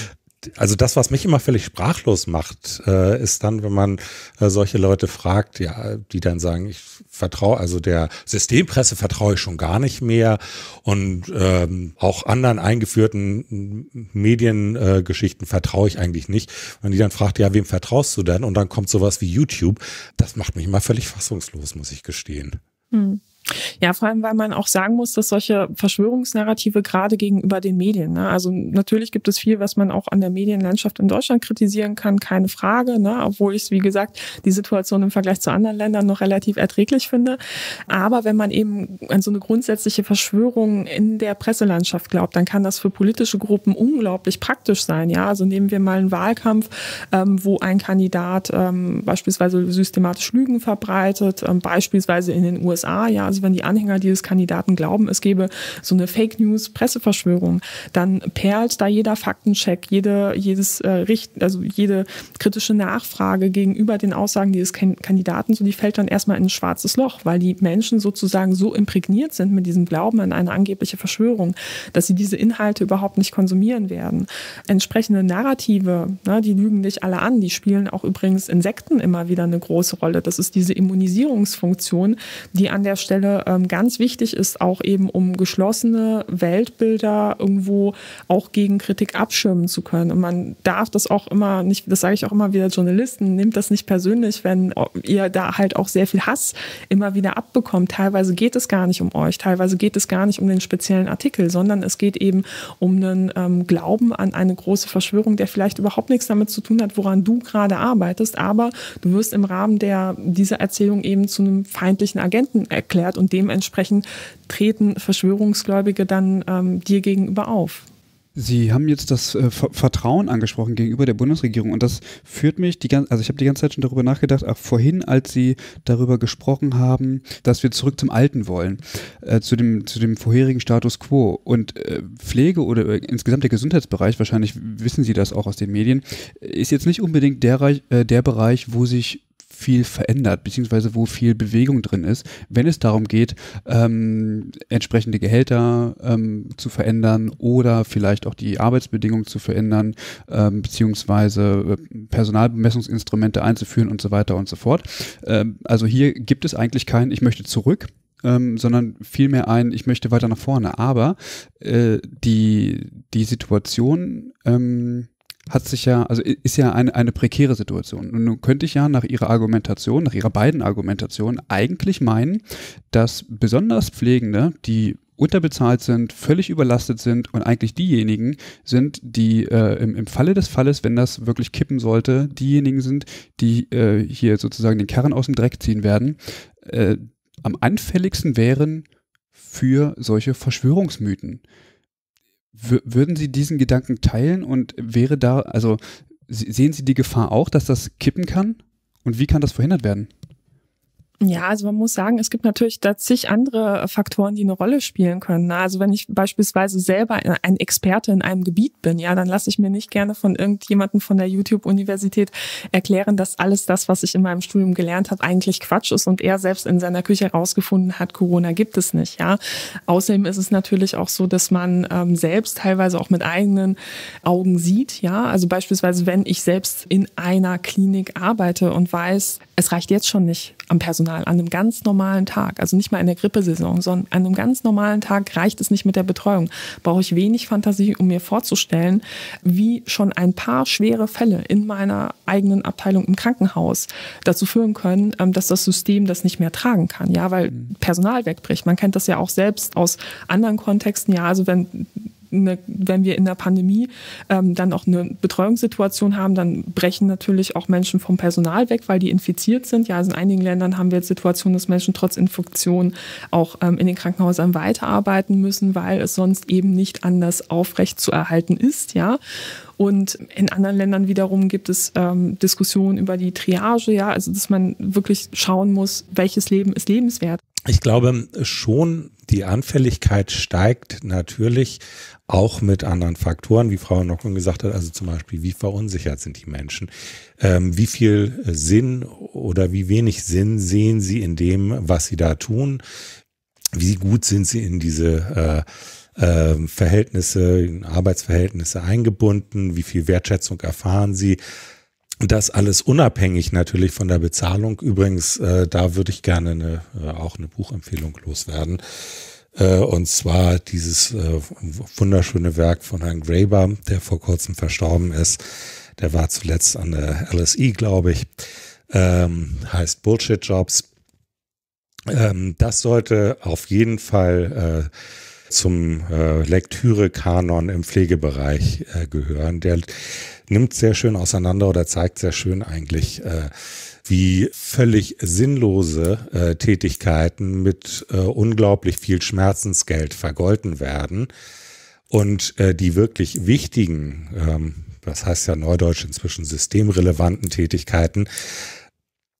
Also das, was mich immer völlig sprachlos macht, äh, ist dann, wenn man äh, solche Leute fragt, ja, die dann sagen, ich vertraue, also der Systempresse vertraue ich schon gar nicht mehr und ähm, auch anderen eingeführten Mediengeschichten äh, vertraue ich eigentlich nicht. Und die dann fragt, ja, wem vertraust du denn? Und dann kommt sowas wie YouTube. Das macht mich immer völlig fassungslos, muss ich gestehen. Hm. Ja, vor allem, weil man auch sagen muss, dass solche Verschwörungsnarrative gerade gegenüber den Medien, ne, also natürlich gibt es viel, was man auch an der Medienlandschaft in Deutschland kritisieren kann, keine Frage, ne, obwohl ich, wie gesagt, die Situation im Vergleich zu anderen Ländern noch relativ erträglich finde. Aber wenn man eben an so eine grundsätzliche Verschwörung in der Presselandschaft glaubt, dann kann das für politische Gruppen unglaublich praktisch sein. Ja, also nehmen wir mal einen Wahlkampf, ähm, wo ein Kandidat ähm, beispielsweise systematisch Lügen verbreitet, ähm, beispielsweise in den U S A, ja, Also wenn die Anhänger dieses Kandidaten glauben, es gäbe so eine Fake News Presseverschwörung, dann perlt da jeder Faktencheck, jede, jedes äh, Richt, also jede kritische Nachfrage gegenüber den Aussagen dieses Kandidaten, so die fällt dann erstmal in ein schwarzes Loch, weil die Menschen sozusagen so imprägniert sind mit diesem Glauben an eine angebliche Verschwörung, dass sie diese Inhalte überhaupt nicht konsumieren werden. Entsprechende Narrative, ne, die lügen dich alle an, die spielen auch übrigens Insekten immer wieder eine große Rolle. Das ist diese Immunisierungsfunktion, die an der Stelle ähm, ganz wichtig ist, auch eben um geschlossene Weltbilder irgendwo auch gegen Kritik abschirmen zu können. Und man darf das auch immer nicht, das sage ich auch immer wieder Journalisten, nehmt das nicht persönlich, wenn ihr da halt auch sehr viel Hass immer wieder abbekommt. Teilweise geht es gar nicht um euch, teilweise geht es gar nicht um den speziellen Artikel, sondern es geht eben um einen ähm, Glauben an eine große Verschwörung, der vielleicht überhaupt nichts damit zu tun hat, woran du gerade arbeitest, aber du wirst im Rahmen der, dieser Erzählung eben zu einem feindlichen Agenten erklärt und dementsprechend treten Verschwörungsgläubige dann ähm, dir gegenüber auf. Sie haben jetzt das äh, Vertrauen angesprochen gegenüber der Bundesregierung und das führt mich, die ganze, also ich habe die ganze Zeit schon darüber nachgedacht, auch vorhin, als Sie darüber gesprochen haben, dass wir zurück zum Alten wollen, äh, zu dem zu dem vorherigen Status quo und äh, Pflege oder äh, insgesamt der Gesundheitsbereich, wahrscheinlich wissen Sie das auch aus den Medien, ist jetzt nicht unbedingt der, äh, der Bereich, wo sich viel verändert, beziehungsweise wo viel Bewegung drin ist, wenn es darum geht, ähm, entsprechende Gehälter ähm, zu verändern oder vielleicht auch die Arbeitsbedingungen zu verändern, ähm, beziehungsweise Personalbemessungsinstrumente einzuführen und so weiter und so fort. Ähm, also hier gibt es eigentlich kein, ich möchte zurück, ähm, sondern vielmehr ein, ich möchte weiter nach vorne. Aber äh, die, die Situation ähm, hat sich ja, also ist ja eine, eine prekäre Situation. Und nun könnte ich ja nach Ihrer Argumentation, nach Ihrer beiden Argumentationen eigentlich meinen, dass besonders Pflegende, die unterbezahlt sind, völlig überlastet sind und eigentlich diejenigen sind, die äh, im, im Falle des Falles, wenn das wirklich kippen sollte, diejenigen sind, die äh, hier sozusagen den Karren aus dem Dreck ziehen werden, äh, am anfälligsten wären für solche Verschwörungsmythen. Würden Sie diesen Gedanken teilen und wäre da, also sehen Sie die Gefahr auch, dass das kippen kann? Und wie kann das verhindert werden? Ja, also man muss sagen, es gibt natürlich da zig andere Faktoren, die eine Rolle spielen können. Also wenn ich beispielsweise selber ein Experte in einem Gebiet bin, ja, dann lasse ich mir nicht gerne von irgendjemandem von der YouTube-Universität erklären, dass alles das, was ich in meinem Studium gelernt habe, eigentlich Quatsch ist und er selbst in seiner Küche herausgefunden hat, Corona gibt es nicht, ja. Außerdem ist es natürlich auch so, dass man ähm, selbst teilweise auch mit eigenen Augen sieht, ja. Also beispielsweise, wenn ich selbst in einer Klinik arbeite und weiß, es reicht jetzt schon nicht am Personal, an einem ganz normalen Tag, also nicht mal in der Grippesaison, sondern an einem ganz normalen Tag reicht es nicht mit der Betreuung. Brauche ich wenig Fantasie, um mir vorzustellen, wie schon ein paar schwere Fälle in meiner eigenen Abteilung im Krankenhaus dazu führen können, dass das System das nicht mehr tragen kann, ja, weil Personal wegbricht. Man kennt das ja auch selbst aus anderen Kontexten, ja, also wenn Eine, wenn wir in der Pandemie ähm, dann auch eine Betreuungssituation haben, dann brechen natürlich auch Menschen vom Personal weg, weil die infiziert sind. Ja, also in einigen Ländern haben wir jetzt Situationen, dass Menschen trotz Infektion auch ähm, in den Krankenhäusern weiterarbeiten müssen, weil es sonst eben nicht anders aufrecht zu erhalten ist, ja. Und in anderen Ländern wiederum gibt es ähm, Diskussionen über die Triage, ja, also dass man wirklich schauen muss, welches Leben ist lebenswert. Ich glaube schon, die Anfälligkeit steigt natürlich auch mit anderen Faktoren, wie Frau Nockmann gesagt hat, also zum Beispiel, wie verunsichert sind die Menschen, ähm, wie viel Sinn oder wie wenig Sinn sehen sie in dem, was sie da tun, wie gut sind sie in diese äh, äh, Verhältnisse, in Arbeitsverhältnisse eingebunden, wie viel Wertschätzung erfahren sie. Das alles unabhängig natürlich von der Bezahlung. Übrigens, äh, da würde ich gerne eine, äh, auch eine Buchempfehlung loswerden. Äh, und zwar dieses äh, wunderschöne Werk von Herrn Graeber, der vor kurzem verstorben ist. Der war zuletzt an der L S I, glaube ich. Ähm, heißt Bullshit Jobs. Ähm, das sollte auf jeden Fall äh, zum äh, Lektüre-Kanon im Pflegebereich äh, gehören. Der nimmt sehr schön auseinander oder zeigt sehr schön eigentlich, äh, wie völlig sinnlose äh, Tätigkeiten mit äh, unglaublich viel Schmerzensgeld vergolten werden und äh, die wirklich wichtigen, ähm, das heißt ja neudeutsch inzwischen systemrelevanten Tätigkeiten,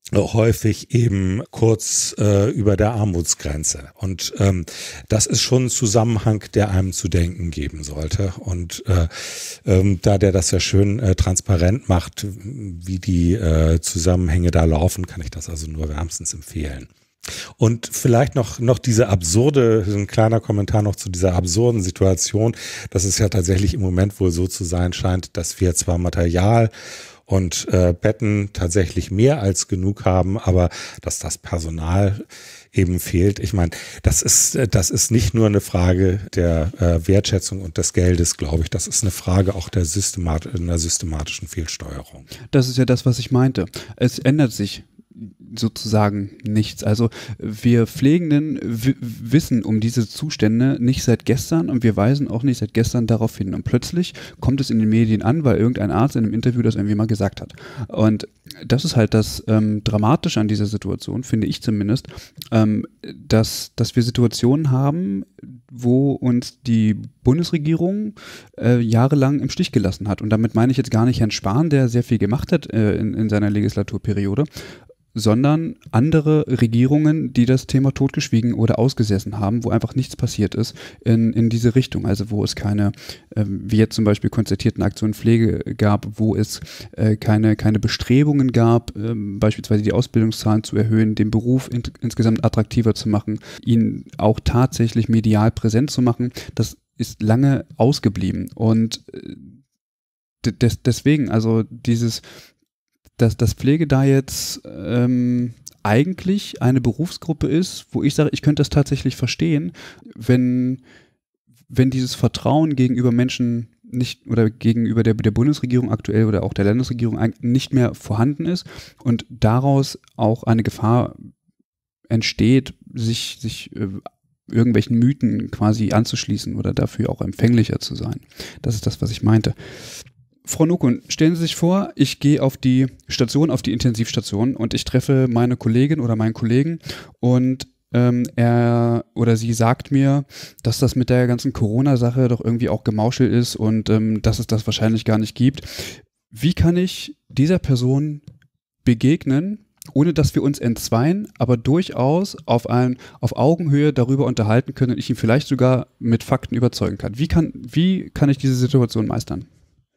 häufig eben kurz äh, über der Armutsgrenze. Und ähm, das ist schon ein Zusammenhang, der einem zu denken geben sollte. Und äh, ähm, da der das ja schön äh, transparent macht, wie die äh, Zusammenhänge da laufen, kann ich das also nur wärmstens empfehlen. Und vielleicht noch, noch diese absurde, ein kleiner Kommentar noch zu dieser absurden Situation, dass es ja tatsächlich im Moment wohl so zu sein scheint, dass wir zwar Material und äh, Betten tatsächlich mehr als genug haben, aber dass das Personal eben fehlt. Ich meine, das ist das ist nicht nur eine Frage der äh, Wertschätzung und des Geldes, glaube ich. Das ist eine Frage auch der Systemat einer systematischen Fehlsteuerung. Das ist ja das, was ich meinte. Es ändert sich sozusagen nichts. Also wir Pflegenden wissen um diese Zustände nicht seit gestern und wir weisen auch nicht seit gestern darauf hin. Und plötzlich kommt es in den Medien an, weil irgendein Arzt in einem Interview das irgendwie mal gesagt hat. Und das ist halt das ähm, Dramatische an dieser Situation, finde ich zumindest, ähm, dass, dass wir Situationen haben, wo uns die Bundesregierung äh, jahrelang im Stich gelassen hat. Und damit meine ich jetzt gar nicht Herrn Spahn, der sehr viel gemacht hat äh, in, in seiner Legislaturperiode, sondern andere Regierungen, die das Thema totgeschwiegen oder ausgesessen haben, wo einfach nichts passiert ist in, in diese Richtung. Also wo es keine, äh, wie jetzt zum Beispiel konzertierten Aktionen Pflege gab, wo es äh, keine, keine Bestrebungen gab, äh, beispielsweise die Ausbildungszahlen zu erhöhen, den Beruf in, insgesamt attraktiver zu machen, ihn auch tatsächlich medial präsent zu machen. Das ist lange ausgeblieben. Und äh, des, deswegen, also dieses dass das Pflege da jetzt ähm, eigentlich eine Berufsgruppe ist, wo ich sage, ich könnte das tatsächlich verstehen, wenn, wenn dieses Vertrauen gegenüber Menschen nicht oder gegenüber der, der Bundesregierung aktuell oder auch der Landesregierung nicht mehr vorhanden ist und daraus auch eine Gefahr entsteht, sich, sich äh, irgendwelchen Mythen quasi anzuschließen oder dafür auch empfänglicher zu sein. Das ist das, was ich meinte. Frau Nukun, stellen Sie sich vor, ich gehe auf die Station, auf die Intensivstation und ich treffe meine Kollegin oder meinen Kollegen und ähm, er oder sie sagt mir, dass das mit der ganzen Corona-Sache doch irgendwie auch gemauschelt ist und ähm, dass es das wahrscheinlich gar nicht gibt. Wie kann ich dieser Person begegnen, ohne dass wir uns entzweien, aber durchaus auf, ein, auf Augenhöhe darüber unterhalten können und ich ihn vielleicht sogar mit Fakten überzeugen kann? Wie kann, wie kann ich diese Situation meistern?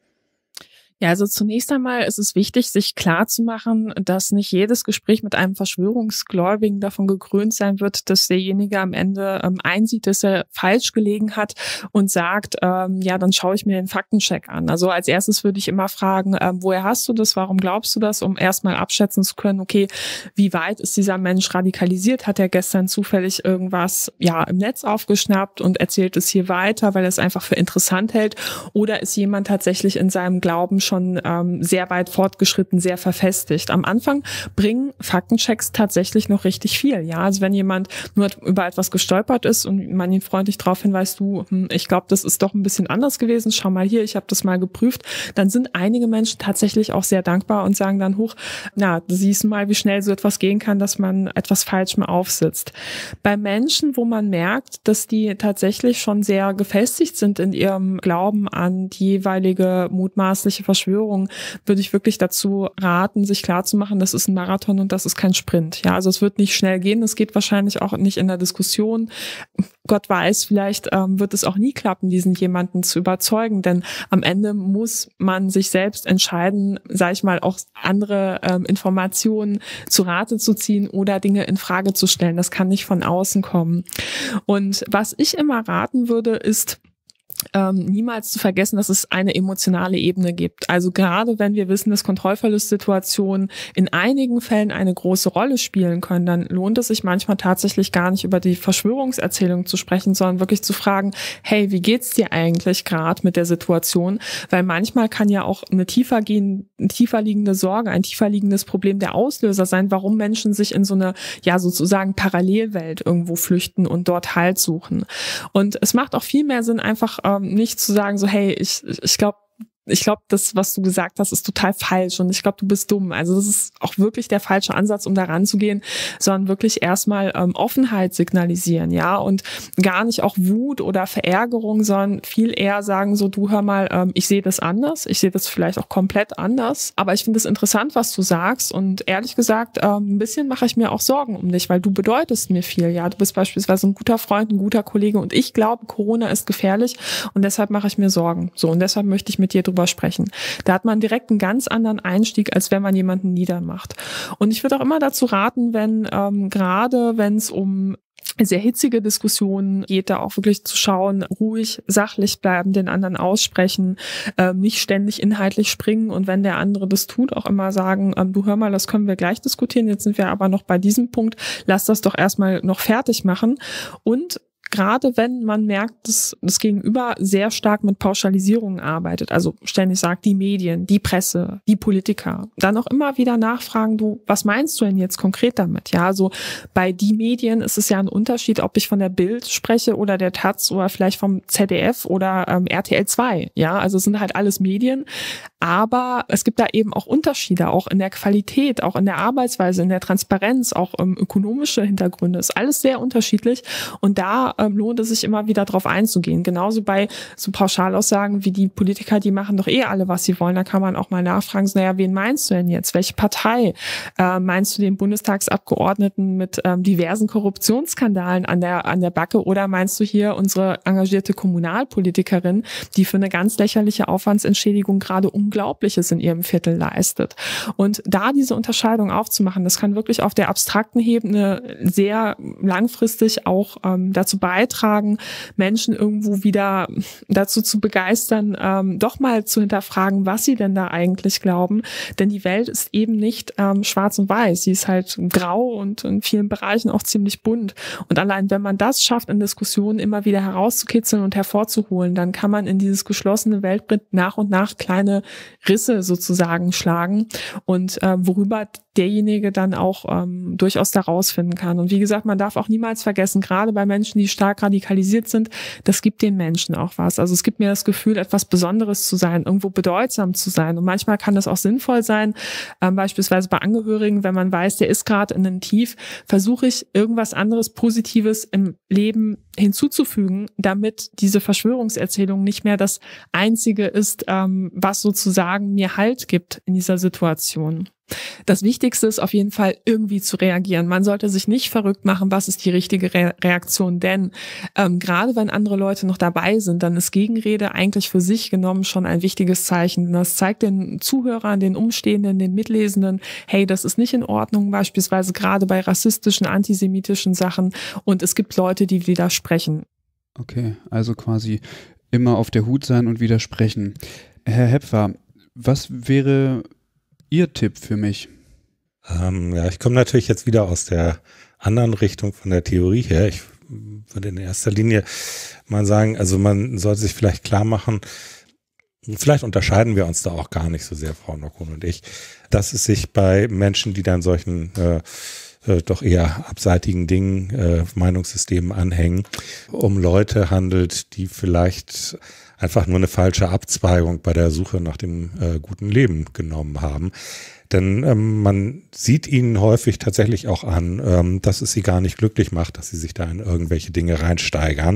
Ja, also zunächst einmal ist es wichtig, sich klarzumachen, dass nicht jedes Gespräch mit einem Verschwörungsgläubigen davon gekrönt sein wird, dass derjenige am Ende ähm, einsieht, dass er falsch gelegen hat und sagt, ähm, ja, dann schaue ich mir den Faktencheck an. Also als erstes würde ich immer fragen, ähm, woher hast du das, warum glaubst du das, um erstmal abschätzen zu können, okay, wie weit ist dieser Mensch radikalisiert? Hat er gestern zufällig irgendwas ja im Netz aufgeschnappt und erzählt es hier weiter, weil er es einfach für interessant hält? Oder ist jemand tatsächlich in seinem Glauben schon ähm, sehr weit fortgeschritten, sehr verfestigt? Am Anfang bringen Faktenchecks tatsächlich noch richtig viel. Ja, also wenn jemand nur über etwas gestolpert ist und man ihn freundlich darauf hinweist, du, hm, ich glaube, das ist doch ein bisschen anders gewesen, schau mal hier, ich habe das mal geprüft, dann sind einige Menschen tatsächlich auch sehr dankbar und sagen dann hoch, na, du siehst mal, wie schnell so etwas gehen kann, dass man etwas falsch mal aufsitzt. Bei Menschen, wo man merkt, dass die tatsächlich schon sehr gefestigt sind in ihrem Glauben an die jeweilige mutmaßliche Verschwörung, würde ich wirklich dazu raten, sich klarzumachen, das ist ein Marathon und das ist kein Sprint. Ja, also es wird nicht schnell gehen, es geht wahrscheinlich auch nicht in der Diskussion. Gott weiß, vielleicht ähm, wird es auch nie klappen, diesen jemanden zu überzeugen, denn am Ende muss man sich selbst entscheiden, sage ich mal, auch andere ähm, Informationen zu Rate zu ziehen oder Dinge in Frage zu stellen. Das kann nicht von außen kommen. Und was ich immer raten würde, ist, Ähm, niemals zu vergessen, dass es eine emotionale Ebene gibt. Also gerade wenn wir wissen, dass Kontrollverlustsituationen in einigen Fällen eine große Rolle spielen können, dann lohnt es sich manchmal tatsächlich gar nicht über die Verschwörungserzählung zu sprechen, sondern wirklich zu fragen, hey, wie geht's dir eigentlich gerade mit der Situation? Weil manchmal kann ja auch eine tiefer gehen, tiefer liegende Sorge, ein tiefer liegendes Problem der Auslöser sein, warum Menschen sich in so eine, ja sozusagen Parallelwelt irgendwo flüchten und dort Halt suchen. Und es macht auch viel mehr Sinn, einfach nicht zu sagen, so hey, ich ich glaube, ich glaube, das, was du gesagt hast, ist total falsch und ich glaube, du bist dumm. Also das ist auch wirklich der falsche Ansatz, um da ranzugehen, sondern wirklich erstmal ähm, Offenheit signalisieren, ja, und gar nicht auch Wut oder Verärgerung, sondern viel eher sagen so, du hör mal, ähm, ich sehe das anders, ich sehe das vielleicht auch komplett anders, aber ich finde es interessant, was du sagst und ehrlich gesagt, ähm, ein bisschen mache ich mir auch Sorgen um dich, weil du bedeutest mir viel, ja, du bist beispielsweise ein guter Freund, ein guter Kollege und ich glaube, Corona ist gefährlich und deshalb mache ich mir Sorgen, so, und deshalb möchte ich mit dir drüber sprechen. Da hat man direkt einen ganz anderen Einstieg, als wenn man jemanden niedermacht. Und ich würde auch immer dazu raten, wenn ähm, gerade wenn es um sehr hitzige Diskussionen geht, da auch wirklich zu schauen, ruhig, sachlich bleiben, den anderen aussprechen, ähm, nicht ständig inhaltlich springen und wenn der andere das tut, auch immer sagen, ähm, du hör mal, das können wir gleich diskutieren, jetzt sind wir aber noch bei diesem Punkt, lass das doch erstmal noch fertig machen. Und gerade wenn man merkt, dass das Gegenüber sehr stark mit Pauschalisierungen arbeitet, also ständig sagt, die Medien, die Presse, die Politiker, dann auch immer wieder nachfragen, du, was meinst du denn jetzt konkret damit? Ja, also bei die Medien ist es ja ein Unterschied, ob ich von der Bild spreche oder der Taz oder vielleicht vom Z D F oder ähm, R T L zwei. Ja, also es sind halt alles Medien, aber es gibt da eben auch Unterschiede, auch in der Qualität, auch in der Arbeitsweise, in der Transparenz, auch ähm, ökonomische Hintergründe, ist alles sehr unterschiedlich und da ähm, lohnt es sich immer wieder drauf einzugehen. Genauso bei so Pauschalaussagen wie die Politiker, die machen doch eh alle, was sie wollen. Da kann man auch mal nachfragen, so, naja, wen meinst du denn jetzt? Welche Partei? Äh, meinst du den Bundestagsabgeordneten mit ähm, diversen Korruptionsskandalen an der, an der Backe oder meinst du hier unsere engagierte Kommunalpolitikerin, die für eine ganz lächerliche Aufwandsentschädigung gerade Unglaubliches in ihrem Viertel leistet? Und da diese Unterscheidung aufzumachen, das kann wirklich auf der abstrakten Ebene sehr langfristig auch ähm, dazu beitragen, Menschen irgendwo wieder dazu zu begeistern, ähm, doch mal zu hinterfragen, was sie denn da eigentlich glauben. Denn die Welt ist eben nicht ähm, schwarz und weiß. Sie ist halt grau und in vielen Bereichen auch ziemlich bunt. Und allein wenn man das schafft, in Diskussionen immer wieder herauszukitzeln und hervorzuholen, dann kann man in dieses geschlossene Weltbild nach und nach kleine Risse sozusagen schlagen und äh, worüber derjenige dann auch ähm, durchaus da rausfinden kann. Und wie gesagt, man darf auch niemals vergessen, gerade bei Menschen, die stark radikalisiert sind, das gibt den Menschen auch was. Also es gibt mir das Gefühl, etwas Besonderes zu sein, irgendwo bedeutsam zu sein. Und manchmal kann das auch sinnvoll sein, ähm, beispielsweise bei Angehörigen, wenn man weiß, der ist gerade in einem Tief, versuche ich irgendwas anderes Positives im Leben hinzuzufügen, damit diese Verschwörungserzählung nicht mehr das Einzige ist, ähm, was sozusagen mir Halt gibt in dieser Situation. Das Wichtigste ist auf jeden Fall irgendwie zu reagieren. Man sollte sich nicht verrückt machen, was ist die richtige Re- Reaktion, denn ähm, gerade wenn andere Leute noch dabei sind, dann ist Gegenrede eigentlich für sich genommen schon ein wichtiges Zeichen. Das zeigt den Zuhörern, den Umstehenden, den Mitlesenden, hey, das ist nicht in Ordnung, beispielsweise gerade bei rassistischen, antisemitischen Sachen und es gibt Leute, die widersprechen. Okay, also quasi immer auf der Hut sein und widersprechen. Herr Hepfer, was wäre Ihr Tipp für mich? Ähm, ja, ich komme natürlich jetzt wieder aus der anderen Richtung von der Theorie her. Ich würde in erster Linie mal sagen, also man sollte sich vielleicht klar machen, vielleicht unterscheiden wir uns da auch gar nicht so sehr, Frau Nockhuhn und ich, dass es sich bei Menschen, die dann solchen äh, äh, doch eher abseitigen Dingen, äh, Meinungssystemen anhängen, um Leute handelt, die vielleicht einfach nur eine falsche Abzweigung bei der Suche nach dem äh, guten Leben genommen haben. Denn ähm, man sieht ihnen häufig tatsächlich auch an, ähm, dass es sie gar nicht glücklich macht, dass sie sich da in irgendwelche Dinge reinsteigern,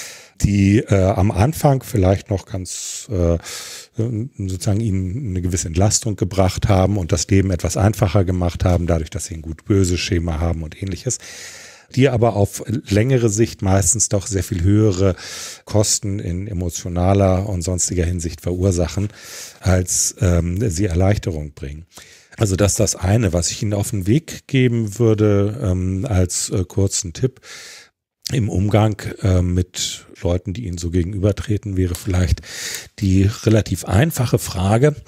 die äh, am Anfang vielleicht noch ganz äh, sozusagen ihnen eine gewisse Entlastung gebracht haben und das Leben etwas einfacher gemacht haben, dadurch, dass sie ein Gut-Böse-Schema haben und ähnliches, die aber auf längere Sicht meistens doch sehr viel höhere Kosten in emotionaler und sonstiger Hinsicht verursachen, als ähm, sie Erleichterung bringen. Also das ist das eine, was ich Ihnen auf den Weg geben würde ähm, als äh, kurzen Tipp im Umgang äh, mit Leuten, die Ihnen so gegenübertreten, wäre vielleicht die relativ einfache Frage,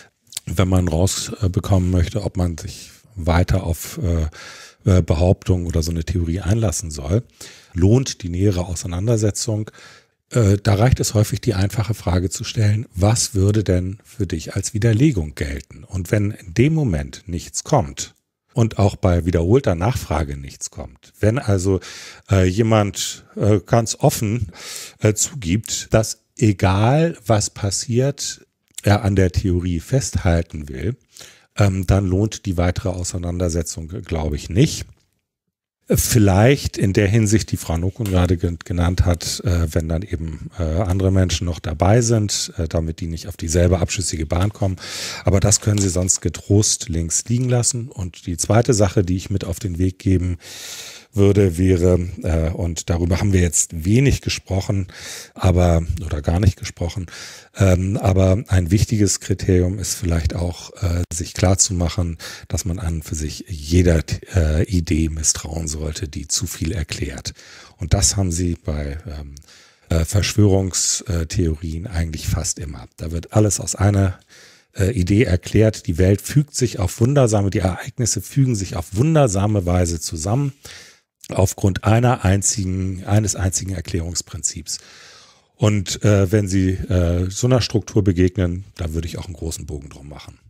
wenn man rausbekommen möchte, ob man sich weiter auf äh, Behauptung oder so eine Theorie einlassen soll, lohnt die nähere Auseinandersetzung. Äh, da reicht es häufig, die einfache Frage zu stellen, was würde denn für dich als Widerlegung gelten? Und wenn in dem Moment nichts kommt und auch bei wiederholter Nachfrage nichts kommt, wenn also äh, jemand äh, ganz offen äh, zugibt, dass egal was passiert, er an der Theorie festhalten will, ähm, dann lohnt die weitere Auseinandersetzung, glaube ich, nicht. Vielleicht in der Hinsicht, die Frau Nokun gerade genannt hat, äh, wenn dann eben äh, andere Menschen noch dabei sind, äh, damit die nicht auf dieselbe abschüssige Bahn kommen. Aber das können Sie sonst getrost links liegen lassen. Und die zweite Sache, die ich mit auf den Weg geben würde, wäre, äh, und darüber haben wir jetzt wenig gesprochen, aber oder gar nicht gesprochen, ähm, aber ein wichtiges Kriterium ist vielleicht auch, äh, sich klarzumachen, dass man an und für sich jeder äh, Idee misstrauen sollte, die zu viel erklärt. Und das haben sie bei ähm, äh, Verschwörungstheorien eigentlich fast immer. Da wird alles aus einer äh, Idee erklärt. Die Welt fügt sich auf wundersame, die Ereignisse fügen sich auf wundersame Weise zusammen, aufgrund einer einzigen, eines einzigen Erklärungsprinzips. Und äh, wenn Sie äh, so einer Struktur begegnen, da würde ich auch einen großen Bogen drum machen.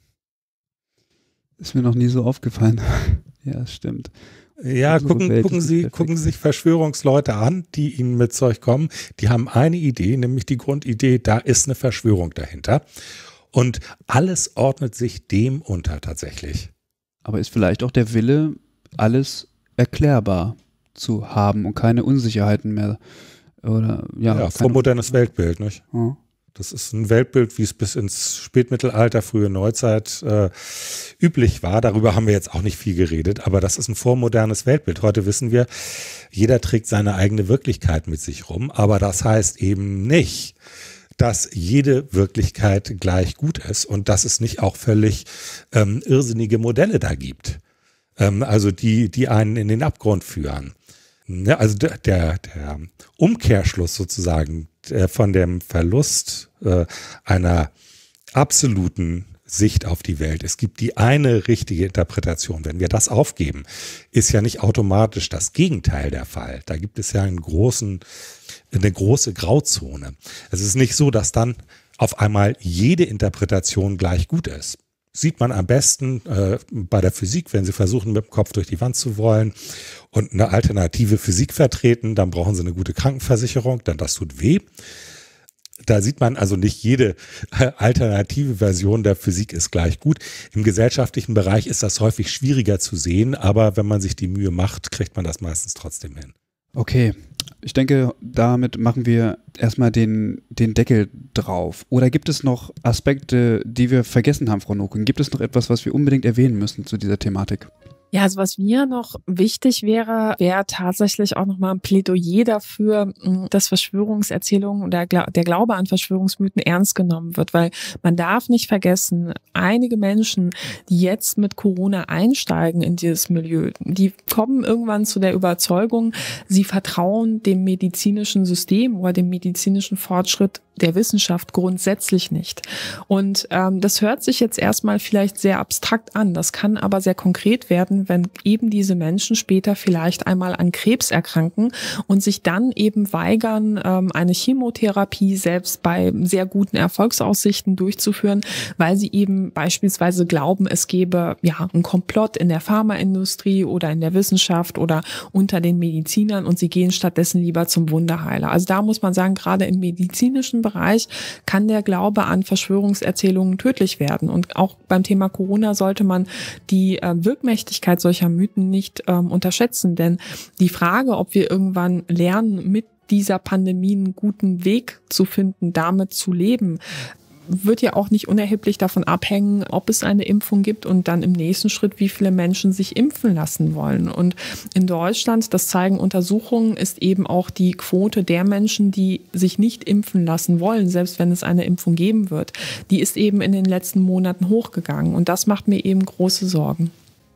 Ist mir noch nie so aufgefallen. Ja, stimmt. Ja, gucken, gucken Sie, gucken Sie sich Verschwörungsleute an, die Ihnen mit Zeug kommen. Die haben eine Idee, nämlich die Grundidee, da ist eine Verschwörung dahinter. Und alles ordnet sich dem unter tatsächlich. Aber ist vielleicht auch der Wille, alles erklärbar zu haben und keine Unsicherheiten mehr. Oder, ja, ja, vormodernes Weltbild, nicht? Ja. Das ist ein Weltbild, wie es bis ins Spätmittelalter, frühe Neuzeit äh, üblich war. Darüber haben wir jetzt auch nicht viel geredet, aber das ist ein vormodernes Weltbild. Heute wissen wir, jeder trägt seine eigene Wirklichkeit mit sich rum, aber das heißt eben nicht, dass jede Wirklichkeit gleich gut ist und dass es nicht auch völlig ähm, irrsinnige Modelle da gibt. Also die, die einen in den Abgrund führen. Also der, der Umkehrschluss sozusagen von dem Verlust einer absoluten Sicht auf die Welt. Es gibt die eine richtige Interpretation. Wenn wir das aufgeben, ist ja nicht automatisch das Gegenteil der Fall. Da gibt es ja einen großen, eine große Grauzone. Es ist nicht so, dass dann auf einmal jede Interpretation gleich gut ist. Sieht man am besten äh, bei der Physik, wenn Sie versuchen, mit dem Kopf durch die Wand zu wollen und eine alternative Physik vertreten, dann brauchen Sie eine gute Krankenversicherung, denn das tut weh. Da sieht man also nicht, jede äh, alternative Version der Physik ist gleich gut. Im gesellschaftlichen Bereich ist das häufig schwieriger zu sehen, aber wenn man sich die Mühe macht, kriegt man das meistens trotzdem hin. Okay, ich denke, damit machen wir erstmal den, den Deckel drauf. Oder gibt es noch Aspekte, die wir vergessen haben, Frau Nokun? Gibt es noch etwas, was wir unbedingt erwähnen müssen zu dieser Thematik? Ja, also was mir noch wichtig wäre, wäre tatsächlich auch nochmal ein Plädoyer dafür, dass Verschwörungserzählungen oder der Glaube an Verschwörungsmythen ernst genommen wird, weil man darf nicht vergessen, einige Menschen, die jetzt mit Corona einsteigen in dieses Milieu, die kommen irgendwann zu der Überzeugung, sie vertrauen dem medizinischen System oder dem medizinischen Fortschritt der Wissenschaft grundsätzlich nicht. Und ähm, das hört sich jetzt erstmal vielleicht sehr abstrakt an, das kann aber sehr konkret werden, wenn eben diese Menschen später vielleicht einmal an Krebs erkranken und sich dann eben weigern, ähm, eine Chemotherapie selbst bei sehr guten Erfolgsaussichten durchzuführen, weil sie eben beispielsweise glauben, es gäbe ja einen Komplott in der Pharmaindustrie oder in der Wissenschaft oder unter den Medizinern und sie gehen stattdessen lieber zum Wunderheiler. Also da muss man sagen, gerade im medizinischen Bereich kann der Glaube an Verschwörungserzählungen tödlich werden. Und auch beim Thema Corona sollte man die äh, Wirkmächtigkeit solcher Mythen nicht ähm, unterschätzen. Denn die Frage, ob wir irgendwann lernen, mit dieser Pandemie einen guten Weg zu finden, damit zu leben, wird ja auch nicht unerheblich davon abhängen, ob es eine Impfung gibt und dann im nächsten Schritt, wie viele Menschen sich impfen lassen wollen. Und in Deutschland, das zeigen Untersuchungen, ist eben auch die Quote der Menschen, die sich nicht impfen lassen wollen, selbst wenn es eine Impfung geben wird, die ist eben in den letzten Monaten hochgegangen. Und das macht mir eben große Sorgen.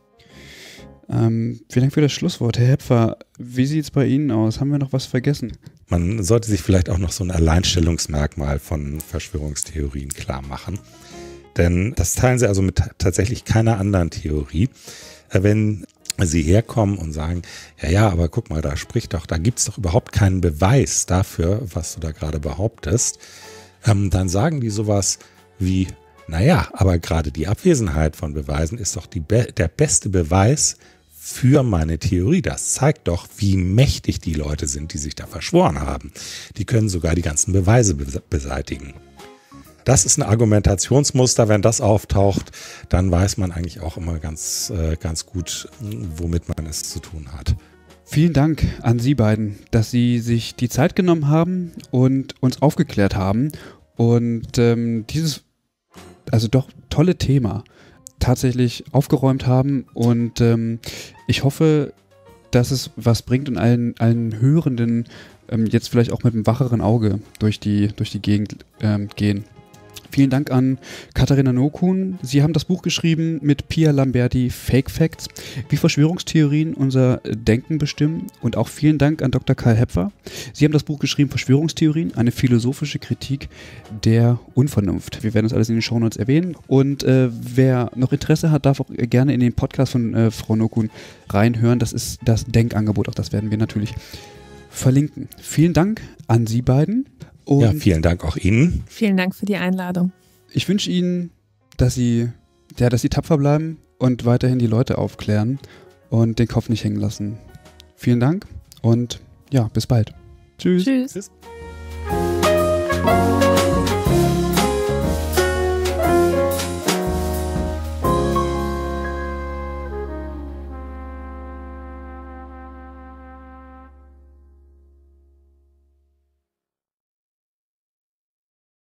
Ähm, vielen Dank für das Schlusswort. Herr Hepfer, wie sieht es bei Ihnen aus? Haben wir noch was vergessen? Man sollte sich vielleicht auch noch so ein Alleinstellungsmerkmal von Verschwörungstheorien klar machen. Denn das teilen sie also mit tatsächlich keiner anderen Theorie. Wenn sie herkommen und sagen, ja, ja, aber guck mal, da spricht doch, da gibt es doch überhaupt keinen Beweis dafür, was du da gerade behauptest, ähm, dann sagen die sowas wie, naja, aber gerade die Abwesenheit von Beweisen ist doch die be- der beste Beweis für meine Theorie. Das zeigt doch, wie mächtig die Leute sind, die sich da verschworen haben. Die können sogar die ganzen Beweise be- beseitigen. Das ist ein Argumentationsmuster. Wenn das auftaucht, dann weiß man eigentlich auch immer ganz, äh, ganz gut, womit man es zu tun hat. Vielen Dank an Sie beiden, dass Sie sich die Zeit genommen haben und uns aufgeklärt haben und ähm, dieses, also doch tolle Thema tatsächlich aufgeräumt haben. Und ähm, ich hoffe, dass es was bringt und allen, allen Hörenden ähm, jetzt vielleicht auch mit einem wacheren Auge durch die, durch die Gegend ähm, gehen. Vielen Dank an Katharina Nokun. Sie haben das Buch geschrieben mit Pia Lamberti, Fake Facts, wie Verschwörungstheorien unser Denken bestimmen. Und auch vielen Dank an Doktor Karl Hepfer. Sie haben das Buch geschrieben, Verschwörungstheorien, eine philosophische Kritik der Unvernunft. Wir werden das alles in den Shownotes erwähnen. Und äh, wer noch Interesse hat, darf auch gerne in den Podcast von äh, Frau Nokun reinhören. Das ist das Denkangebot. Auch das werden wir natürlich verlinken. Vielen Dank an Sie beiden. Und ja, vielen Dank auch Ihnen. Vielen Dank für die Einladung. Ich wünsche Ihnen, dass Sie, ja, dass Sie tapfer bleiben und weiterhin die Leute aufklären und den Kopf nicht hängen lassen. Vielen Dank und ja, bis bald. Tschüss. Tschüss. Tschüss.